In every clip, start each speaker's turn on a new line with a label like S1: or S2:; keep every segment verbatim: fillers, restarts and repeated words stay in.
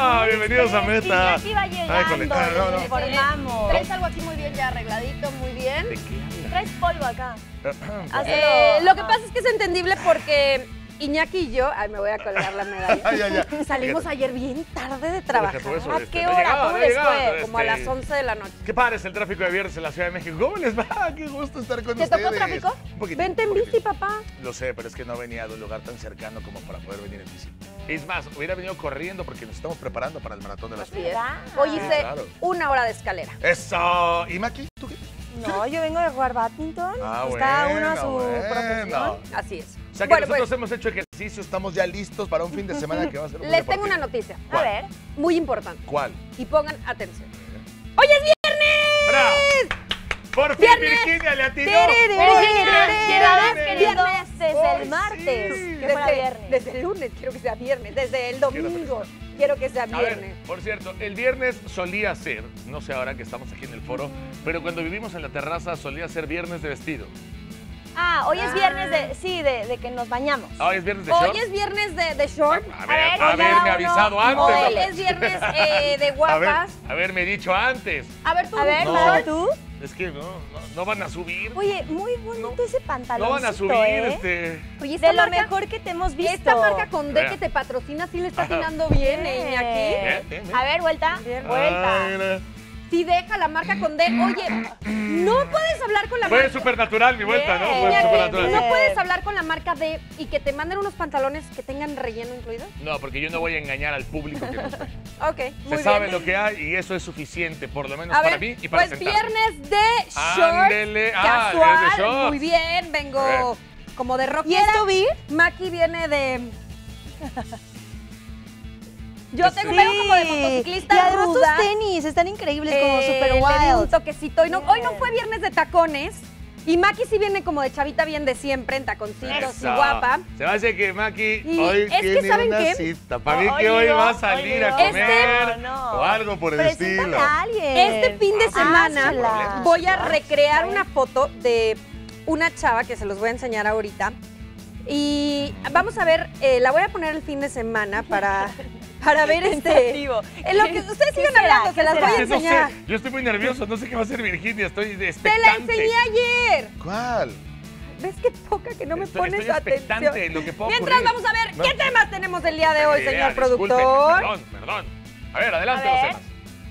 S1: Ah, bienvenidos a Meta.
S2: Aquí va llegando,
S1: Ay, con el- ah, no, no.
S2: nos informamos.
S3: Traes algo aquí muy bien ya arregladito, muy bien.
S1: ¿De qué hablas?
S2: Traes polvo acá.
S3: Eh, lo que pasa es que es entendible porque Iñaki y yo, ay, me voy a colgar la medalla.
S1: Ay, ay, ay.
S3: Salimos
S1: Fíjate.
S3: ayer bien tarde de trabajar.
S1: Deja tú eso,
S3: ¿A
S1: este,
S3: qué
S1: no
S3: hora?
S1: llegaba,
S3: ¿Cómo
S1: no
S3: les
S1: llegaba,
S3: fue?
S1: este-
S3: Como a las once de la noche.
S1: Qué padre es el tráfico de viernes en la Ciudad de México. ¿Cómo les va? Qué gusto estar con
S3: ¿Te
S1: ustedes.
S3: tocó tráfico?
S1: Un poquitín,
S3: Vente en
S1: un
S3: bici,
S1: poquitín.
S3: papá.
S1: Lo sé, pero es que no venía de un lugar tan cercano como para poder venir en bici. Es más, hubiera venido corriendo porque nos estamos preparando para el maratón de la
S3: Así
S1: ciudad.
S3: es. Hoy
S1: Sí,
S3: hice
S1: claro.
S3: una hora de escalera.
S1: ¡Eso! ¿Y Maki? ¿Tú qué?
S2: No, yo vengo de jugar badminton.
S1: Ah,
S2: Está
S1: bueno,
S2: uno a su
S1: bueno.
S2: profesión.
S3: Así es.
S1: O sea que
S3: Bueno,
S1: nosotros
S3: pues,
S1: hemos hecho ejercicio, estamos ya listos para un fin de semana que va a ser muy
S3: les tengo
S1: deportivo.
S3: una noticia.
S2: A
S1: ¿Cuál?
S2: ver.
S3: Muy importante.
S1: ¿Cuál?
S3: Y pongan atención. ¡Hoy es viernes!
S1: ¡Bravo! ¡Por fin
S3: ¡Viernes!
S1: Virginia le atinó!
S3: ¡Tereré!
S2: Pero
S1: ¡Hoy
S2: llevabas-
S1: es
S2: llevabas
S1: viernes!
S2: queriendo
S3: Viernes.
S2: desde
S1: Hoy
S2: el martes
S1: sí.
S2: que fuera
S3: Desde,
S2: viernes.
S3: desde el lunes quiero que sea viernes. Desde el
S1: Quiero
S3: domingo
S1: fresco.
S3: quiero que sea
S1: A
S3: viernes.
S1: ver, por cierto, el viernes solía ser, no sé ahora que estamos aquí en el foro, pero cuando vivimos en la terraza solía ser viernes de vestido.
S2: Ah, hoy es
S3: Ah.
S2: viernes de, sí, de, de que nos bañamos.
S1: Hoy es viernes de
S3: Hoy
S1: short.
S3: es viernes de, de short.
S1: A ver,
S2: A ver,
S1: haberme
S2: cada uno
S1: avisado antes.
S3: Hoy
S1: ¿no?
S3: es viernes eh, de
S1: A ver,
S3: guapas.
S1: haberme dicho antes.
S3: A ver, tú.
S2: A ver,
S1: No.
S2: Mara, tú.
S1: Es que no, no, no van a subir.
S2: Oye, muy bonito
S1: No.
S2: ese pantalón.
S1: No van a subir,
S2: ¿eh?
S1: este...
S3: Oye, esta
S2: De lo
S3: marca,
S2: mejor que te hemos visto.
S3: esta marca con D
S1: Vea.
S3: que te patrocina sí le está
S1: Ajá.
S3: atinando bien, ¿eh, Iñaki?
S1: Bien, bien, bien.
S2: A ver, vuelta.
S3: Bien.
S2: Vuelta.
S1: Ay, mira.
S3: Sí deja la marca con D. Oye, no puedes hablar con la
S1: Fue
S3: marca.
S1: súper natural mi vuelta, ¿no?
S2: Bien,
S1: Fue
S3: Iñaki,
S1: súper
S2: bien.
S1: natural.
S3: no puedes hablar con la marca D y que te manden unos pantalones que tengan relleno incluido.
S1: No, porque yo no voy a engañar al público que nos ve.
S3: Ok, muy
S1: Se sabe
S3: bien.
S1: lo que hay y eso es suficiente, por lo menos
S3: A
S1: para
S3: ver,
S1: mí y para
S3: pues
S1: sentarme.
S3: viernes de short,
S1: Ándele, ah,
S3: casual,
S1: viernes de shorts.
S3: muy bien, vengo
S1: A ver.
S3: como de
S2: ¿Y
S3: rockera.
S2: esto, Vi?
S3: Maki viene de... Yo tengo
S2: Sí.
S3: vengo como de motociclista
S2: Y además
S3: ruda.
S2: tus tenis están increíbles, como
S3: Eh,
S2: super
S3: le di un
S2: wild.
S3: toquecito. Y no, hoy no
S2: Bien.
S3: fue viernes de tacones. Y Maki sí viene como de chavita bien de siempre, en taconcitos y
S1: Eso.
S3: guapa.
S1: Se me hace que Maki
S3: Y
S1: hoy
S3: es que,
S1: tiene
S3: ¿saben
S1: una
S3: qué?
S1: cita. Para mí
S2: Hoy
S1: que hoy
S2: no,
S1: va a
S2: hoy
S1: salir
S2: no.
S1: a comer
S2: Este- no.
S1: o algo por el
S2: Preséntame
S1: estilo.
S2: a alguien.
S3: Este fin de semana
S2: Hazla.
S3: voy a recrear
S2: A ver.
S3: una foto de una chava que se los voy a enseñar ahorita. Y vamos a ver, eh, la voy a poner el fin de semana para, para ver este...
S2: Pensativo.
S3: En lo que ustedes
S2: ¿Qué
S3: sigan
S2: será?
S3: hablando, se
S2: ¿Qué
S3: las voy a
S2: será?
S1: No
S3: enseñar.
S1: sé, yo estoy muy nervioso, no sé qué va a hacer Virginia, estoy
S3: Te
S1: expectante.
S3: la enseñé ayer.
S1: ¿Cuál?
S3: ¿Ves qué poca que no me
S1: Estoy-
S3: pones
S1: estoy expectante
S3: atención?
S1: en lo que pueda
S3: Mientras
S1: ocurrir.
S3: vamos a ver
S1: No.
S3: qué temas tenemos el día de hoy,
S1: Ni idea,
S3: señor
S1: disculpen,
S3: productor.
S1: Perdón, perdón. A ver, adelante
S2: A
S1: los
S2: ver.
S1: temas.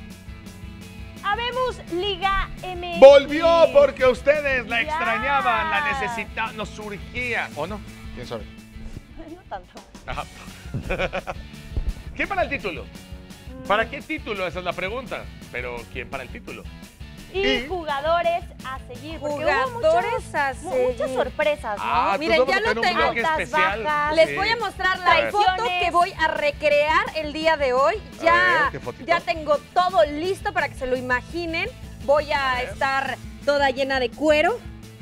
S2: Habemos Liga M X.
S1: Volvió porque ustedes la
S2: Ya.
S1: extrañaban, la necesitaban, nos surgía. ¿O no? ¿Quién sabe?
S2: No tanto.
S1: Ajá. ¿Quién para el título? ¿Para qué título? Esa es la pregunta. Pero ¿quién para el título?
S2: Y,
S1: Y-
S2: jugadores a seguir. Porque
S3: Jugadores
S2: hubo muchos-
S3: a
S2: mu-
S3: seguir.
S2: muchas sorpresas, ¿no?
S1: Ah, pues
S3: miren,
S1: vamos
S3: ya
S1: a tener
S3: lo
S1: un
S3: tengo.
S1: bloque
S2: Altas,
S1: especial.
S2: bajas.
S3: Les
S1: Sí.
S3: voy a mostrar
S1: A
S3: la
S1: ver.
S3: foto que voy a recrear el día de hoy.
S1: A
S3: Ya,
S1: ver, ¿qué fotito?
S3: ya tengo todo listo para que se lo imaginen. Voy a,
S1: A ver.
S3: estar toda llena de cuero.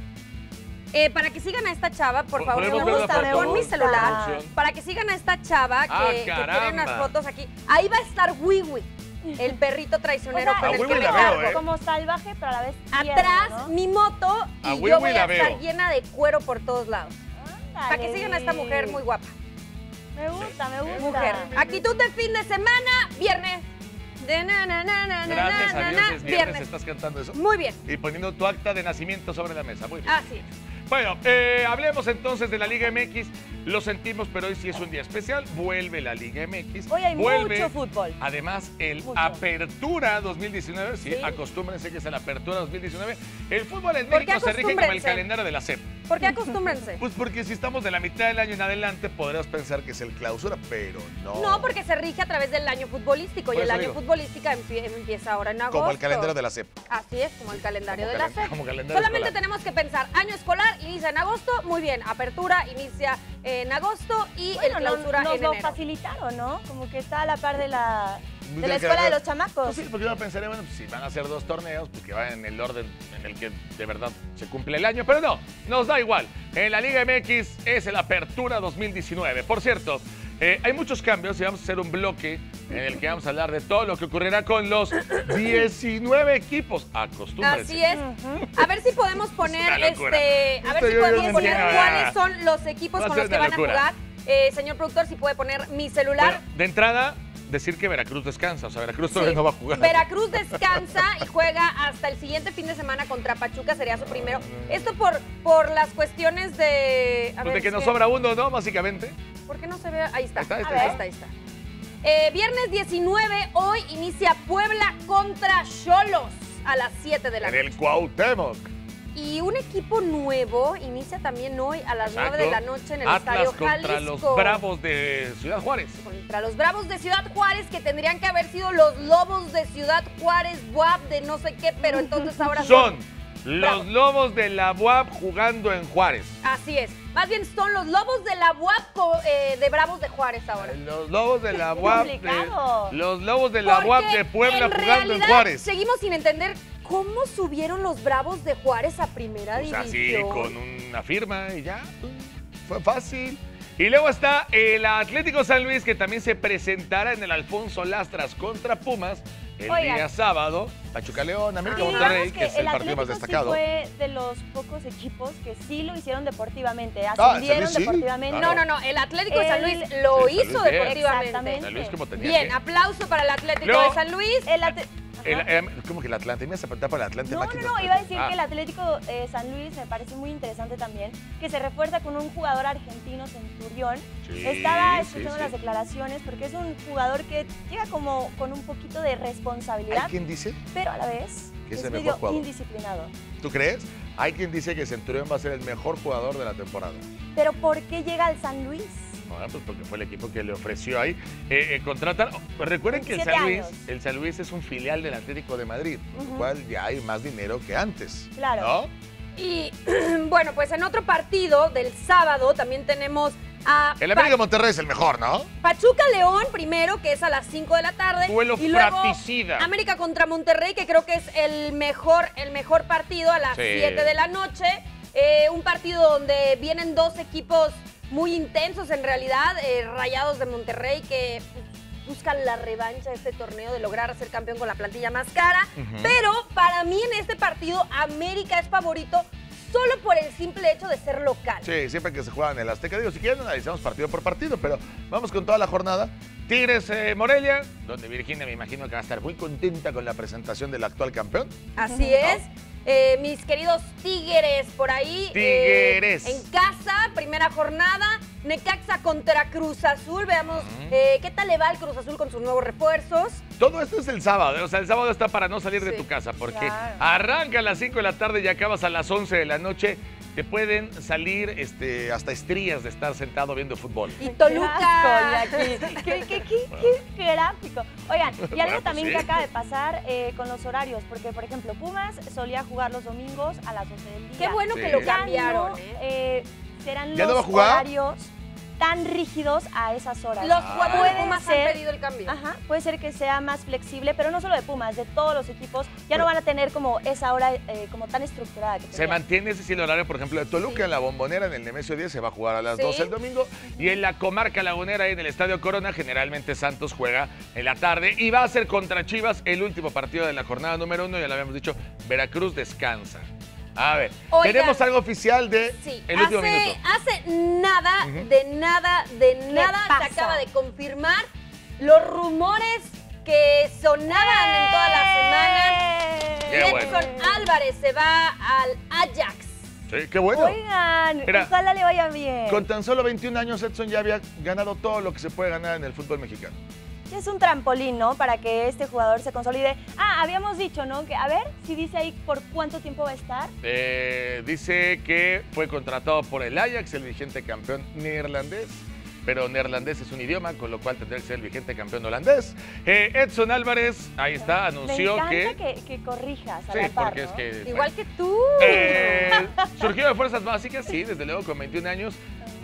S3: Eh, para que sigan a esta chava, por
S1: Po-
S3: favor,
S1: ¿podemos
S3: me
S1: ver la
S3: gusta,
S1: foto,
S3: con mi
S2: gusta.
S3: celular.
S1: producción?
S3: Para que sigan a esta chava
S1: Ah,
S3: que, que tiene
S1: caramba.
S3: unas fotos aquí. Ahí va a estar Wiwi, el perrito
S2: O
S3: traicionero
S2: sea,
S3: con
S1: a
S3: el
S1: Wiwi
S3: que me
S1: la veo,
S3: cargo.
S1: ¿eh?
S2: como salvaje, pero a la vez tierno,
S3: Atrás,
S2: ¿no?
S3: mi moto y
S1: A
S3: yo
S1: Wiwi
S3: voy
S1: la
S3: a estar
S1: veo.
S3: llena de cuero por todos lados.
S2: Ándale.
S3: Para que sigan a esta mujer muy guapa.
S2: Me gusta, me gusta.
S3: Mujer. Actitud de fin de semana, viernes. De na, na, na, na, na,
S1: Gracias
S3: na,
S1: a
S3: na,
S1: Dios
S3: na,
S1: es viernes, estás cantando eso.
S3: Muy bien,
S1: Y poniendo tu acta de nacimiento sobre la mesa. Muy bien.
S3: así es.
S1: Bueno, eh, hablemos entonces de la Liga M X. Lo sentimos, pero hoy sí es un día especial. Vuelve la Liga M X.
S2: Hoy hay
S1: Vuelve,
S2: mucho fútbol.
S1: Además, el
S2: Mucho.
S1: Apertura dos mil diecinueve. Sí,
S2: Sí.
S1: acostúmbrense que es el Apertura dos mil diecinueve. El fútbol en
S3: ¿Por qué
S1: México se rige como el
S3: acostúmbrense?
S1: calendario de la S E P.
S3: ¿Por qué acostúmbrense?
S1: Pues porque si estamos de la mitad del año en adelante, podríamos pensar que es el clausura, pero no.
S3: No, porque se rige a través del año futbolístico
S1: Por
S3: y el
S1: eso
S3: año
S1: digo.
S3: futbolístico empie- empieza ahora en agosto.
S1: Como el calendario de la S E P.
S3: Así es, como el calendario
S1: Como
S3: de la
S1: calen-
S3: S E P.
S1: como calendario
S3: Solamente
S1: escolar.
S3: tenemos que pensar, año escolar inicia en agosto, muy bien, apertura inicia en agosto y
S2: Bueno,
S3: el
S2: no-
S3: clausura
S2: nos
S3: en
S2: lo
S3: enero.
S2: facilitaron, ¿no? Como que está a la par de la, de
S1: Del
S2: la escuela de
S1: calendario.
S2: los chamacos.
S1: Pues sí, porque yo pensaría, bueno, pues si van a hacer dos torneos, pues que vayan en el orden en el que de verdad se cumple el año. Pero no, nos da igual. En la Liga M X es el Apertura dos mil diecinueve. Por cierto, eh, hay muchos cambios y vamos a hacer un bloque en el que vamos a hablar de todo lo que ocurrirá con los diecinueve equipos. Acostúmbrense.
S3: Así es. A ver si podemos poner,
S1: una locura.
S3: este, a ver
S1: Esto
S3: si
S1: yo- yo
S3: podemos
S1: no
S3: poner
S1: entiendo
S3: cuáles
S1: nada.
S3: son los equipos
S1: Va a
S3: con
S1: ser
S3: los que
S1: una
S3: van a
S1: locura.
S3: jugar. Eh, señor productor, si puede poner mi celular.
S1: Bueno, de entrada, decir que Veracruz descansa, o sea, Veracruz
S3: Sí.
S1: todavía no va a jugar.
S3: Veracruz descansa y juega hasta el siguiente fin de semana contra Pachuca, sería su primero. Esto por, por las cuestiones de... a
S1: Pues
S3: ver,
S1: de que
S3: es
S1: nos sobra uno, ¿no? Básicamente.
S3: ¿Por qué no se ve? Ahí está.
S1: Ahí está, ahí
S3: A
S1: está,
S3: ver,
S1: ahí
S3: ahí está, ahí está. Eh, viernes diecinueve, hoy inicia Puebla contra Xolos a las siete de la
S1: En
S3: noche.
S1: el Cuauhtémoc.
S3: Y un equipo nuevo inicia también hoy a las
S1: Exacto.
S3: nueve de la noche en el
S1: Atlas
S3: Estadio
S1: contra
S3: Jalisco.
S1: los Bravos de Ciudad Juárez.
S3: Contra los Bravos de Ciudad Juárez, que tendrían que haber sido los Lobos de Ciudad Juárez, B U A P de no sé qué, pero entonces ahora
S1: Son los
S3: Bravos.
S1: Lobos de la U A P jugando en Juárez.
S3: Así es. Más bien son los Lobos de la U A P co- eh, de Bravos de Juárez ahora.
S1: Los Lobos de la U A P.
S2: complicado.
S1: De, los Lobos de la U A P
S3: Porque
S1: de Puebla
S3: en
S1: jugando
S3: realidad
S1: en Juárez.
S3: Seguimos sin entender cómo subieron los Bravos de Juárez a primera
S1: Pues así,
S3: división.
S1: con una firma y ya. Fue fácil. Y luego está el Atlético San Luis, que también se presentará en el Alfonso Lastras contra Pumas el
S2: Oigan.
S1: día sábado. Pachuca León, América
S2: Sí,
S1: Monterrey,
S2: digamos
S1: que es el partido más
S2: Atlético
S1: destacado.
S2: Sí fue de los pocos equipos que sí lo hicieron deportivamente,
S1: Ah,
S2: ascendieron
S1: San Luis sí,
S2: deportivamente.
S1: claro.
S3: No, no, no. El Atlético de San
S2: El-
S3: Luis lo
S1: Sí, San
S3: hizo
S1: Luis bien.
S3: deportivamente.
S2: Exactamente.
S1: San Luis como tenía
S3: Bien,
S1: que.
S3: aplauso para el Atlético
S1: Luego-
S3: de San Luis.
S2: El Ate-
S1: El,
S2: Ajá.
S1: eh, ¿Cómo que el Atlante? Me hace falta para el Atlante.
S2: No, no,
S1: máquina.
S2: no, iba a decir
S1: Ah,
S2: que el Atlético eh, San Luis me parece muy interesante también, que se refuerza con un jugador argentino, Centurión.
S1: sí,
S2: Estaba
S1: sí,
S2: escuchando
S1: sí.
S2: las declaraciones porque es un jugador que llega como con un poquito de responsabilidad,
S1: ¿Hay quien dice?
S2: pero a la vez
S1: Que es
S2: es
S1: el mejor
S2: medio
S1: jugador.
S2: indisciplinado.
S1: ¿Tú crees? Hay quien dice que Centurión va a ser el mejor jugador de la temporada.
S2: Pero ¿por qué llega al San Luis?
S1: Bueno, pues porque fue el equipo que le ofreció ahí. Eh, eh, contratar. oh, Recuerden que el
S2: veintisiete
S1: San Luis,
S2: años.
S1: el San Luis es un filial del Atlético de Madrid, por lo
S2: Ujú.
S1: cual ya hay más dinero que antes.
S2: Claro.
S1: ¿No?
S3: Y bueno, pues en otro partido del sábado también tenemos a
S1: El
S3: Pa-
S1: América Monterrey es el mejor, ¿no?
S3: Pachuca León primero, que es a las cinco de la tarde.
S1: Duelo
S3: y luego
S1: fratricida.
S3: América contra Monterrey, que creo que es el mejor, el mejor partido a las
S1: Sí.
S3: siete de la noche. Eh, un partido donde vienen dos equipos muy intensos en realidad, eh, Rayados de Monterrey, que pues, buscan la revancha de este torneo de lograr ser campeón con la plantilla más cara.
S1: Ujú.
S3: Pero para mí en este partido América es favorito solo por el simple hecho de ser local.
S1: Sí, siempre que se juega en el Azteca. Digo, si quieren analizamos partido por partido, pero vamos con toda la jornada. Tigres eh, Morelia, donde Virginia me imagino que va a estar muy contenta con la presentación del actual campeón.
S3: Así
S1: ¿No?
S3: es. Eh, mis queridos Tigres por ahí.
S1: Tigres.
S3: eh, en casa, primera jornada. Necaxa contra Cruz Azul. Veamos
S1: Ujú.
S3: eh, qué tal le va al Cruz Azul con sus nuevos refuerzos.
S1: Todo esto es el sábado, ¿eh? O sea, el sábado está para no salir de
S3: Sí.
S1: tu casa, porque
S2: Claro.
S1: arranca a las cinco de la tarde y acabas a las once de la noche. Te pueden salir este, hasta estrías de estar sentado viendo fútbol.
S3: Y
S2: Qué
S3: Toluca.
S2: asco, Jackie. ¿Qué, qué, qué, qué gráfico. Oigan, y algo
S1: Bueno, pues
S2: también
S1: sí.
S2: que acaba de pasar eh, con los horarios, porque por ejemplo Pumas solía jugar los domingos a las doce del día.
S3: Qué bueno
S1: Sí.
S3: que lo
S1: Ya
S2: Ya
S3: cambiaron.
S2: no,
S3: ¿eh?
S2: eh, serán
S1: ¿Ya
S2: los
S1: no va a jugar?
S2: horarios tan rígidos a esas horas.
S3: Los
S1: Ah.
S3: jugadores de
S2: Puede
S3: Pumas
S2: ser.
S3: han pedido el cambio.
S2: Ajá, puede ser que sea más flexible, pero no solo de Pumas, de todos los equipos. Ya
S1: Pero-
S2: no van a tener como esa hora eh, como tan estructurada que
S1: Se
S2: tenían.
S1: mantiene ese sí el horario, por ejemplo, de Toluca
S3: Sí.
S1: en la Bombonera, en el Nemesio diez, se va a jugar a las
S3: Sí.
S1: doce el domingo. Y en la comarca lagunera, en el Estadio Corona, generalmente Santos juega en la tarde. Y va a ser contra Chivas el último partido de la jornada número uno. Ya lo habíamos dicho, Veracruz descansa. A ver,
S3: Oigan.
S1: tenemos algo oficial de
S3: Sí,
S1: el último
S3: hace,
S1: minuto.
S3: hace nada,
S1: Ujú.
S3: de nada, de nada
S2: pasa?
S3: se acaba de confirmar los rumores que sonaban en todas las semanas.
S1: Qué bueno.
S3: Edson Álvarez se va al Ajax.
S1: Sí, qué bueno.
S2: Oigan,
S1: Mira,
S2: ojalá le vaya bien.
S1: Con tan solo veintiún años, Edson ya había ganado todo lo que se puede ganar en el fútbol mexicano.
S2: Es un trampolín, ¿no? Para que este jugador se consolide. Ah, habíamos dicho, ¿no? Que a ver si dice ahí por cuánto tiempo va a estar.
S1: Eh, dice que fue contratado por el Ajax, el vigente campeón neerlandés. Pero neerlandés es un idioma, con lo cual tendría que ser el vigente campeón holandés. Eh, Edson Álvarez, ahí está, anunció
S2: Me
S1: que...
S2: encanta que, que corrijas a
S1: Sí,
S2: la par,
S1: porque es
S2: ¿no?
S1: que...
S3: Igual que tú.
S1: Eh, surgió de fuerzas básicas, sí, desde luego con veintiún años.